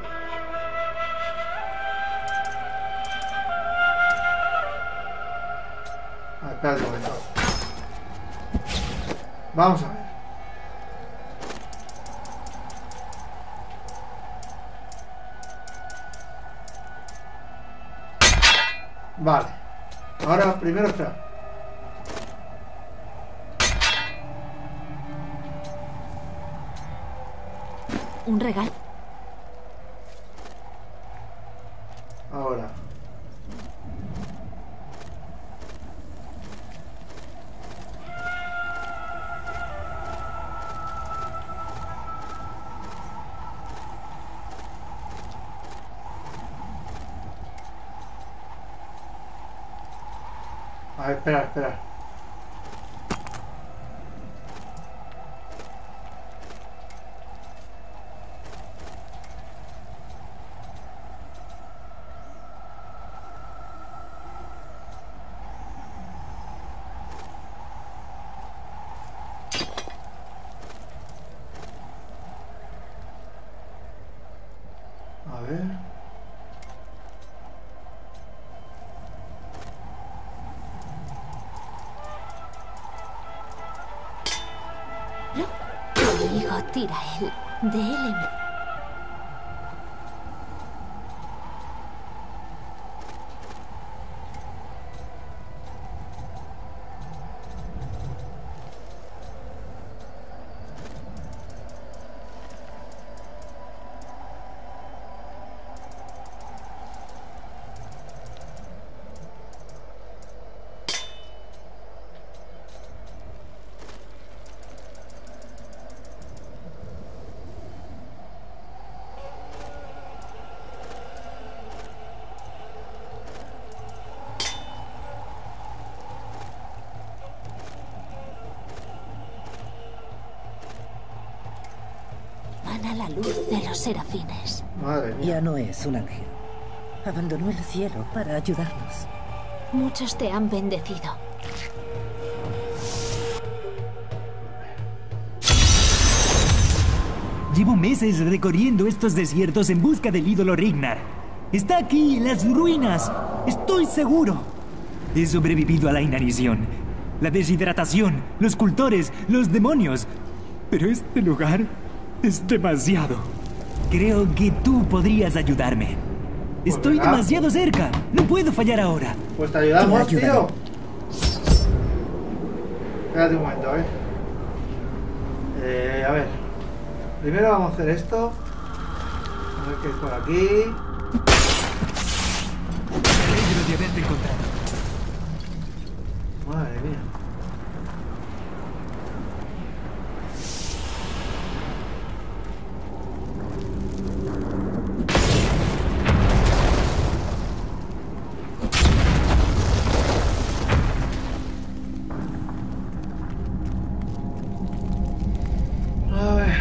Espera un momento. Vamos a ver. Vale. Ahora, primero espera. Un regalo. Ahora. A ver, espera, espera. A ver. Amigo Tirael, de Elem. A la luz de los serafines. Madre mía. Ya no es un ángel. Abandonó el cielo para ayudarnos. Muchos te han bendecido. Llevo meses recorriendo estos desiertos en busca del ídolo Rignar. Está aquí, en las ruinas. Estoy seguro. He sobrevivido a la inanición, la deshidratación, los cultores, los demonios. Pero este lugar es demasiado. Creo que tú podrías ayudarme. Pues Estoy venga. demasiado cerca. No puedo fallar ahora. Pues te ayudamos, Te tío. ayudaré. Espérate un momento, a ver. Primero vamos a hacer esto. A ver qué es por aquí. Me alegro de haberte encontrado. Madre mía. A ver.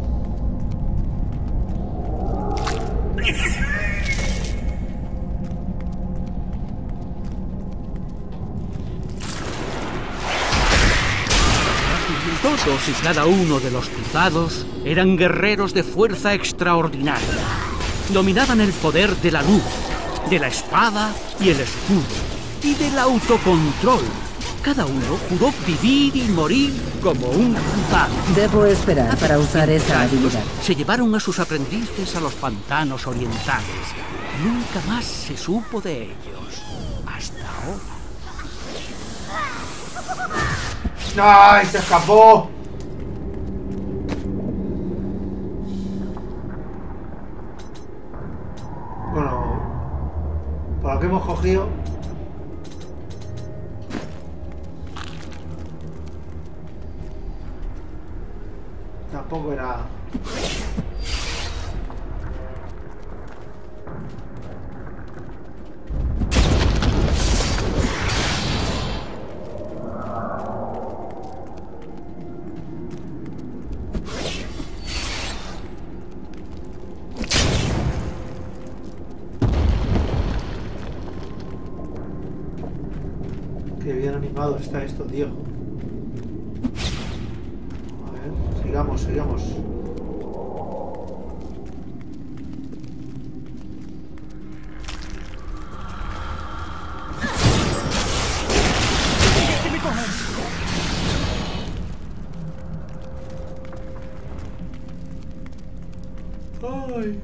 Todos y cada uno de los cruzados eran guerreros de fuerza extraordinaria. Dominaban el poder de la luz, de la espada y el escudo, y del autocontrol. Cada uno juró vivir y morir como un cruzado. Debo esperar para usar esa habilidad. Se llevaron a sus aprendices a los pantanos orientales. Nunca más se supo de ellos. Hasta ahora. ¡Ay, se escapó! Bueno, por lo que hemos cogido. Tampoco era. Qué bien animado está esto, tío. A ver, sigamos, sigamos. Ay.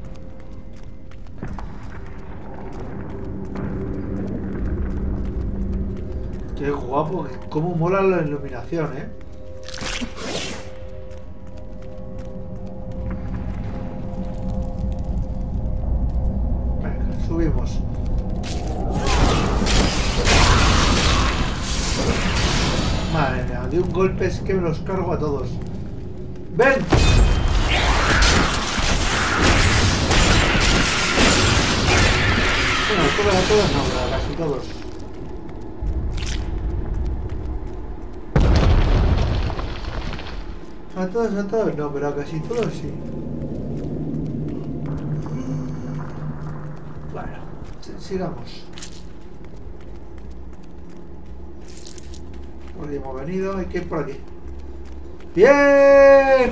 Qué guapo, cómo mola la iluminación, ¿eh? Venga, subimos. Madre mía, de un golpe es que me los cargo a todos. ¡Ven! Bueno, todos no, pero casi todos. A todos no, pero a casi todos sí. Bueno, sigamos. Por aquí hemos venido, hay que ir por aquí. ¡Bien!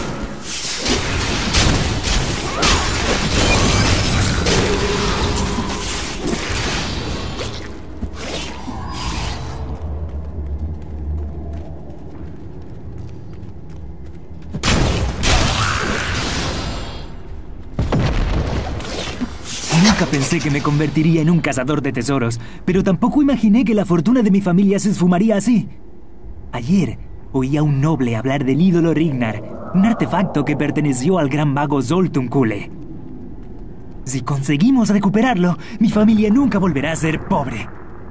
Nunca pensé que me convertiría en un cazador de tesoros, pero tampoco imaginé que la fortuna de mi familia se esfumaría así. Ayer oí a un noble hablar del ídolo Rignar, un artefacto que perteneció al gran mago Zoltun-Kule. Si conseguimos recuperarlo, mi familia nunca volverá a ser pobre.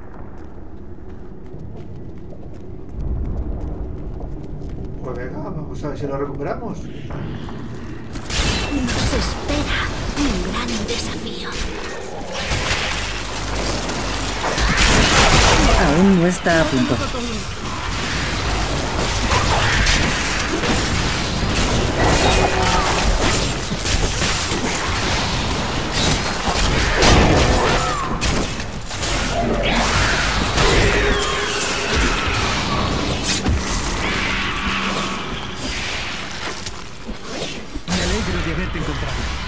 Pues venga, vamos a ver si lo recuperamos. Nos espera un gran desafío. Aún no está a punto.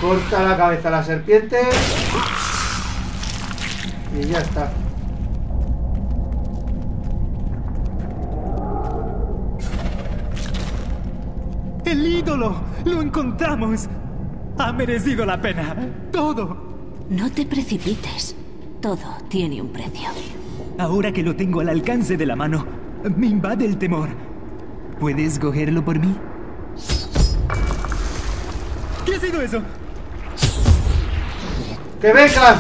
corta la cabeza a la serpiente y ya está. ¡El ídolo! ¡Lo encontramos! Ha merecido la pena. Todo. No te precipites. Todo tiene un precio. Ahora que lo tengo al alcance de la mano, me invade el temor. ¿Puedes cogerlo por mí? ¿Qué ha sido eso? ¡Que venga!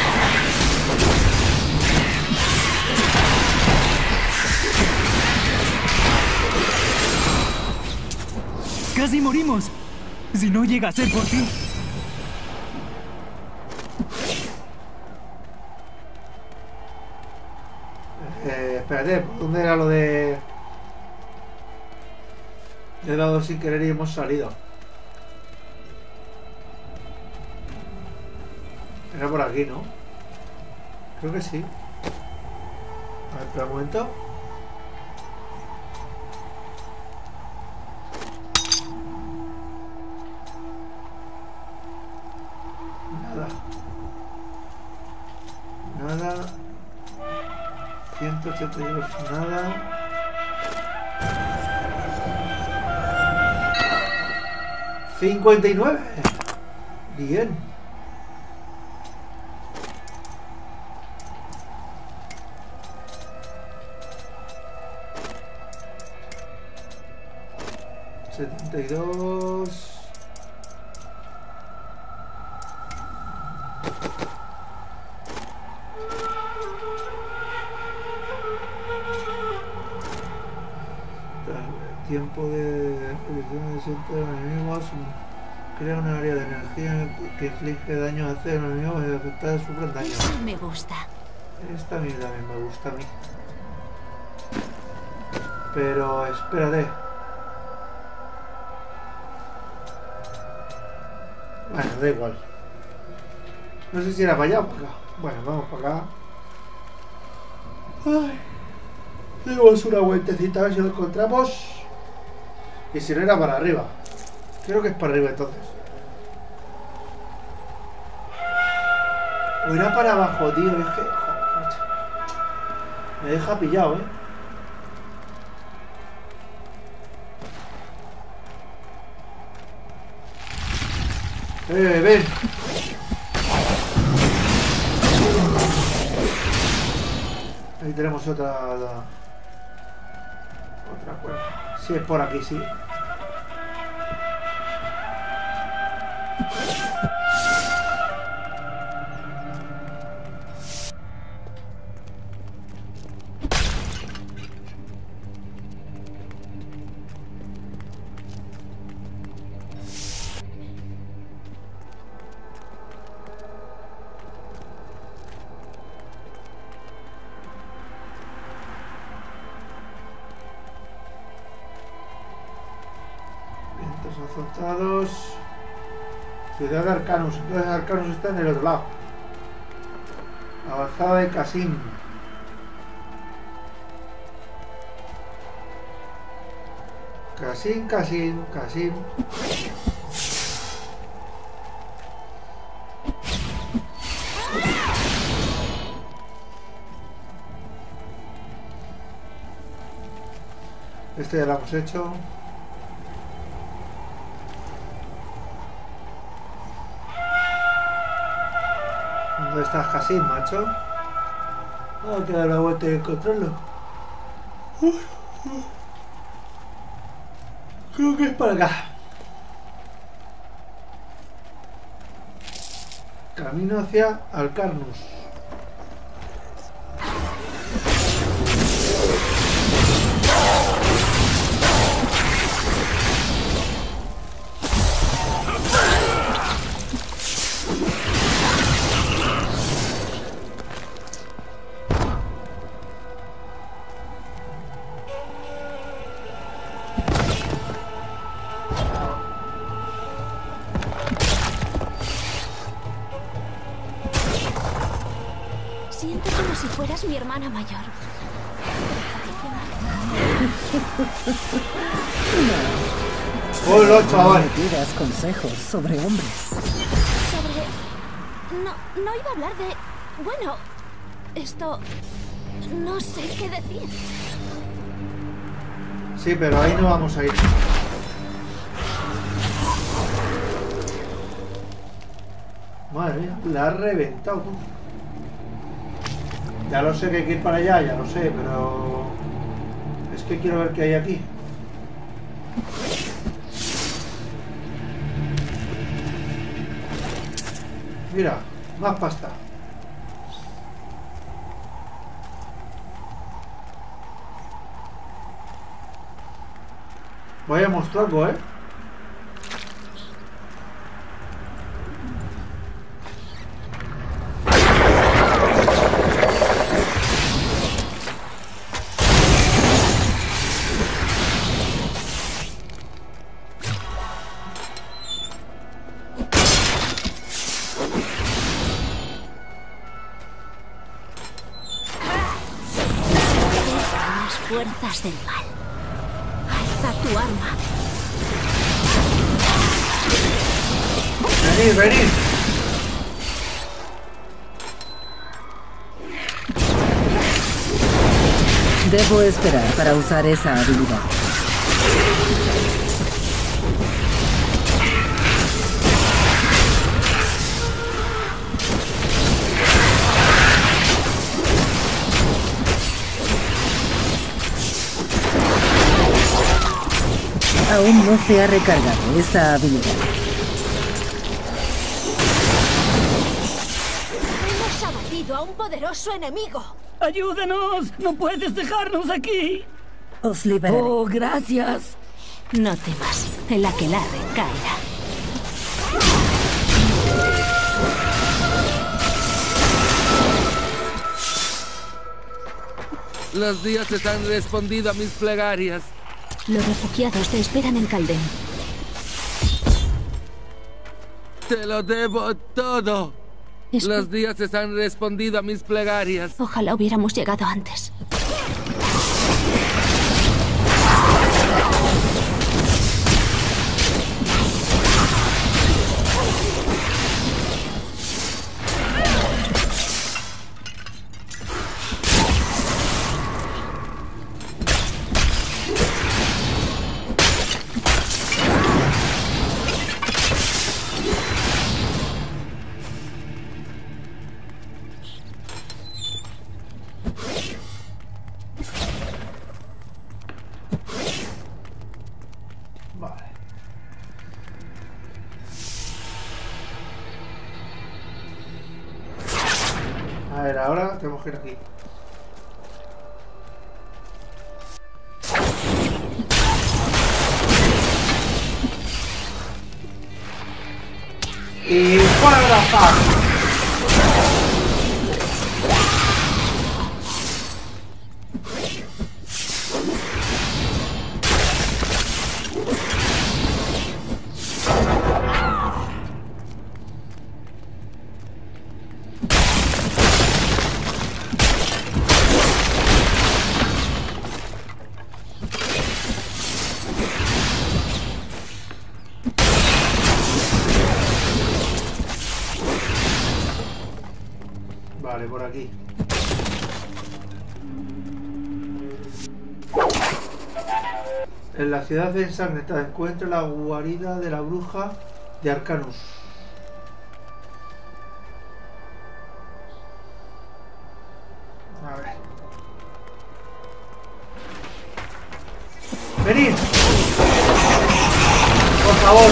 ¡Casi morimos! Si no llega a ser por ti. Espérate, ¿dónde era lo de...? He dado sin querer y hemos salido. Era por aquí, ¿no? Creo que sí. A ver, espera un momento. Nada. 182, nada. ¡59! Bien. $72. Tiempo de reducción de centro de enemigos. Crea una área de energía que inflige daño a hacer enemigos y afectar sufren daño. Me gusta. Esta a mí también me gusta a mí. Pero espérate. Bueno, da igual. No sé si era para allá o para acá. Bueno, vamos para acá. Ay. Dimos una vueltecita a ver si lo encontramos. Y si no era para arriba. Creo que es para arriba entonces. O era para abajo, tío. Es que... Joder, me deja pillado, ven. Ahí tenemos otra cuerda. Si es por aquí, sí. Azotados. Ciudad de Arcanus. Entonces Arcanus está en el otro lado. Avanzada de Casim. Casim. Este ya lo hemos hecho. ¿Dónde estás, Casim, macho? Vamos a dar la vuelta y encontrarlo. Creo que es para acá. Camino hacia Alcarnus. Siento como si fueras mi hermana mayor. No. Hola, chaval. No me pidas consejos sobre hombres. No iba a hablar de... Bueno, esto... No sé qué decir. Sí, pero ahí no vamos a ir. Madre mía, la has reventado tú. Ya lo sé que hay que ir para allá, ya lo sé, pero... Es que quiero ver qué hay aquí. Mira, más pasta. Vaya monstruo, ¿eh? Fuerzas del mal. Alza tu arma. Venid, venid. Debo esperar para usar esa habilidad. Aún no se ha recargado esa habilidad. Hemos abatido a un poderoso enemigo. ¡Ayúdanos! ¡No puedes dejarnos aquí! Os liberaré. ¡Oh, gracias! No temas, el aquelarre caerá. Los dioses han respondido a mis plegarias. Los refugiados te esperan en Caldén. Te lo debo todo. Los dioses han respondido a mis plegarias. Ojalá hubiéramos llegado antes. A ver, ahora tenemos que ir aquí. Y fuera de la paz. Vale, por aquí. En la ciudad ensangrentada encuentra la guarida de la bruja de Arcanus. A ver. ¡Venid! Por favor.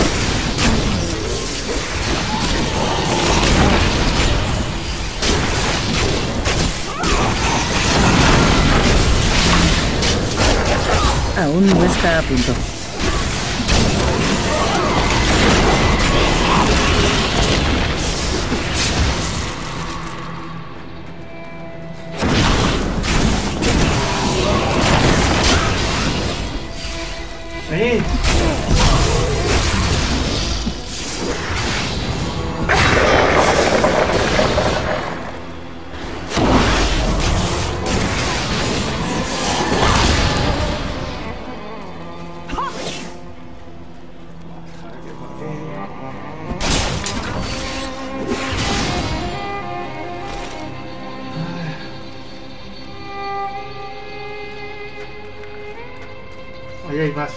Aún no está a punto. Venid. Ahí hay más.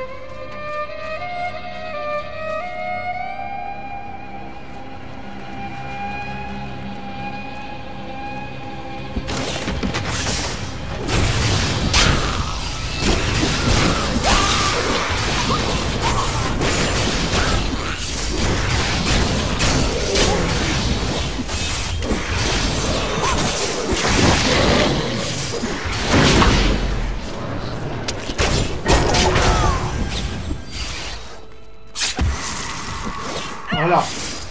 Hola.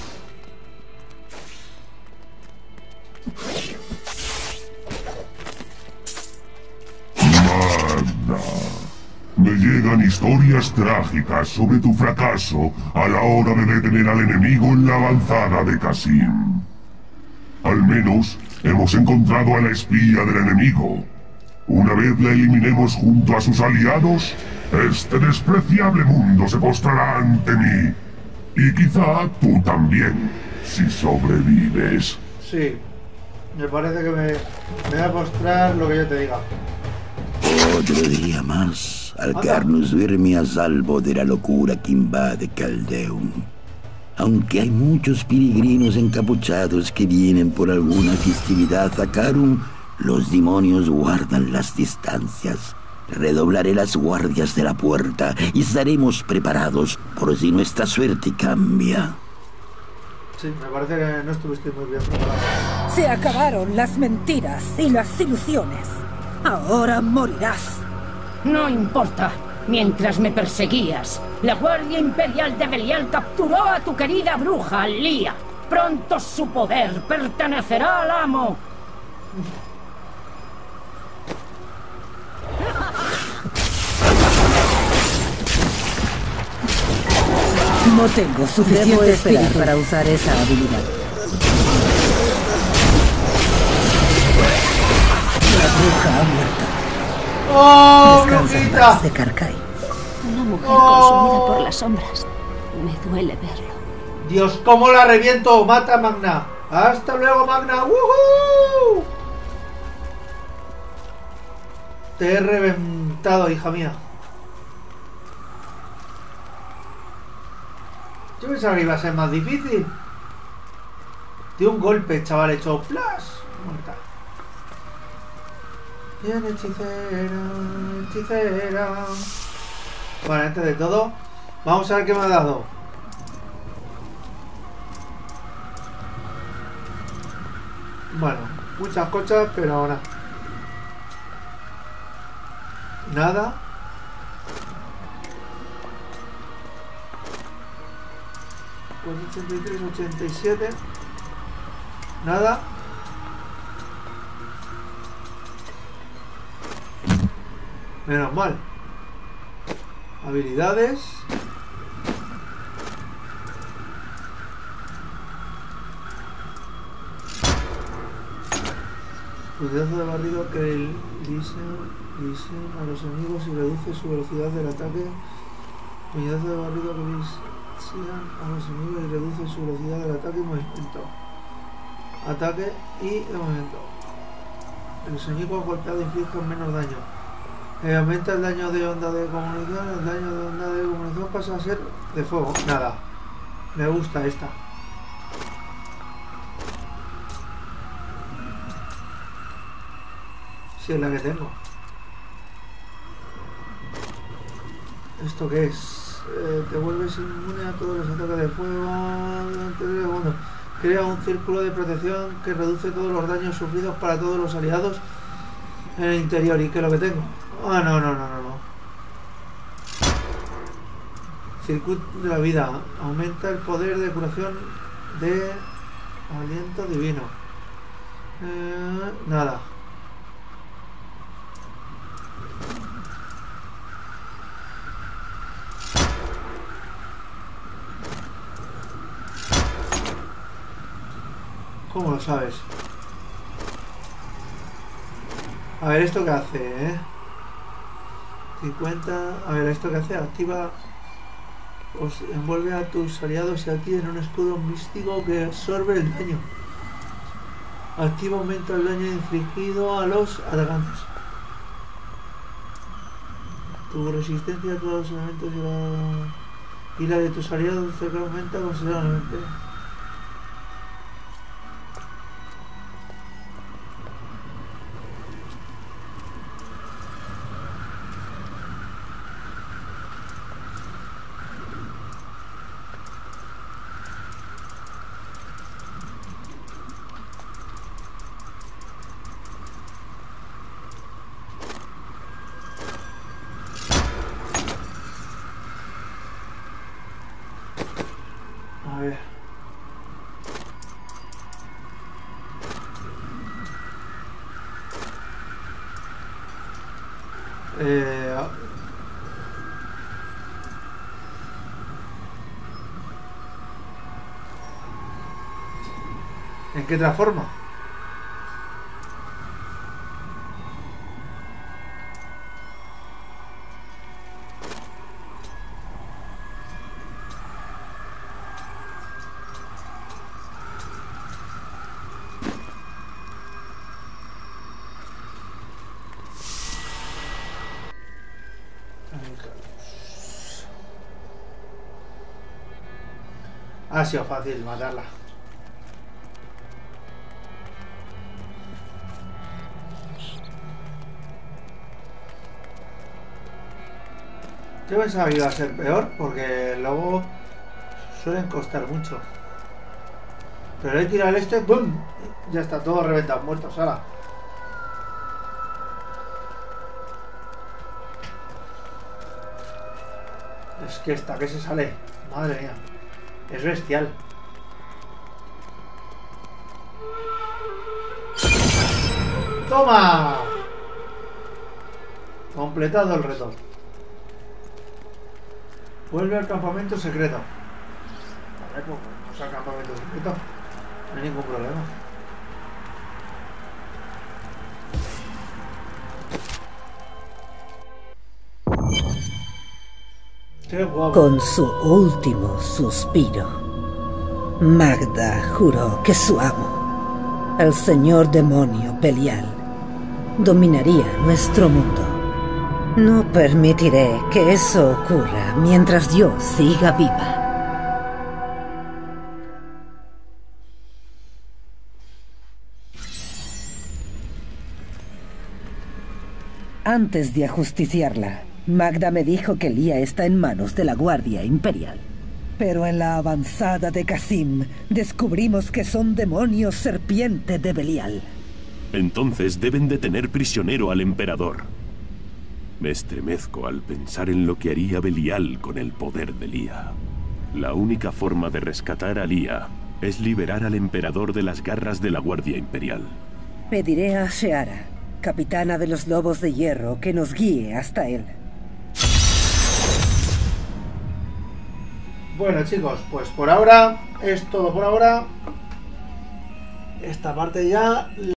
Magda, me llegan historias trágicas sobre tu fracaso a la hora de detener al enemigo en la avanzada de Qasim. Al menos hemos encontrado a la espía del enemigo. Una vez la eliminemos junto a sus aliados, este despreciable mundo se postrará ante mí. Y quizá tú también, si sobrevives. Sí, me parece que me voy a postrar lo que yo te diga. Otro día más, Alcarnus duerme a salvo de la locura que invade Caldeum. Aunque hay muchos peregrinos encapuchados que vienen por alguna festividad a Carum, los demonios guardan las distancias. Redoblaré las guardias de la puerta y estaremos preparados por si nuestra suerte cambia. Sí, me parece que no estuviste muy bien preparado. Se acabaron las mentiras y las ilusiones. Ahora morirás. No importa. Mientras me perseguías, la Guardia Imperial de Belial capturó a tu querida bruja, Lía. Pronto su poder pertenecerá al amo. No tengo suficiente esperar para usar esa habilidad. La bruja ha muerto. ¡Oh, Descansa en paz de Carcay. Una mujer consumida por las sombras. Me duele verlo. Dios, cómo la reviento. Mata a Magna. Hasta luego, Magna. ¡Woohoo! Te he reventado, hija mía. Yo pensaba que iba a ser más difícil. De un golpe, chaval, hecho flash. Muerta. Bien, hechicera, hechicera. Bueno, antes de todo, vamos a ver qué me ha dado. Bueno, muchas cosas, pero ahora nada. Pues 83, 87. Nada. Menos mal. Habilidades. Puñetazo de barrido que lisa a los enemigos y reduce su velocidad del ataque. Puñetazo de barrido que lisa a los enemigos y reduce su velocidad del ataque y movimiento. Ataque y movimiento. Los enemigos golpeados infligen menos daño. Aumenta el daño de onda de comunicación. El daño de onda de comunicación pasa a ser de fuego. Nada. Me gusta esta. Sí, es la que tengo. ¿Esto qué es? Te vuelves inmune a todos los ataques de fuego durante 3 segundos. Crea un círculo de protección que reduce todos los daños sufridos para todos los aliados en el interior. ¿Y qué es lo que tengo? Ah, no. Circuito de la vida. Aumenta el poder de curación de aliento divino. Nada. ¿Cómo lo sabes? A ver, ¿esto qué hace, 50... A ver, ¿esto qué hace? Activa... Os envuelve a tus aliados y a ti en un escudo místico que absorbe el daño. Activa aumenta el daño infligido a los atacantes. Tu resistencia a todos los elementos y la de tus aliados se aumenta considerablemente. A ver. ¿En qué transforma? Ha sido fácil matarla. Yo pensaba que iba a ser peor porque luego suelen costar mucho. Pero le he tirado el este, ¡pum! Ya está todo reventado, muerto, sala. Es que esta que se sale, madre mía. Es bestial. ¡Toma! Completado el reto. Vuelve al campamento secreto. Vale, pues vamos al campamento secreto. No hay ningún problema. Qué guapo. Con su último suspiro, Magda juró que su amo, el señor demonio Belial, dominaría nuestro mundo. No permitiré que eso ocurra mientras yo siga viva. Antes de ajusticiarla, Magda me dijo que Lía está en manos de la Guardia Imperial. Pero en la avanzada de Qasim descubrimos que son demonios serpiente de Belial. Entonces deben de tener prisionero al emperador. Me estremezco al pensar en lo que haría Belial con el poder de Lía. La única forma de rescatar a Lía es liberar al emperador de las garras de la Guardia Imperial. Pediré a Sheara, capitana de los Lobos de Hierro, que nos guíe hasta él. Bueno, chicos, pues por ahora es todo por ahora. Esta parte ya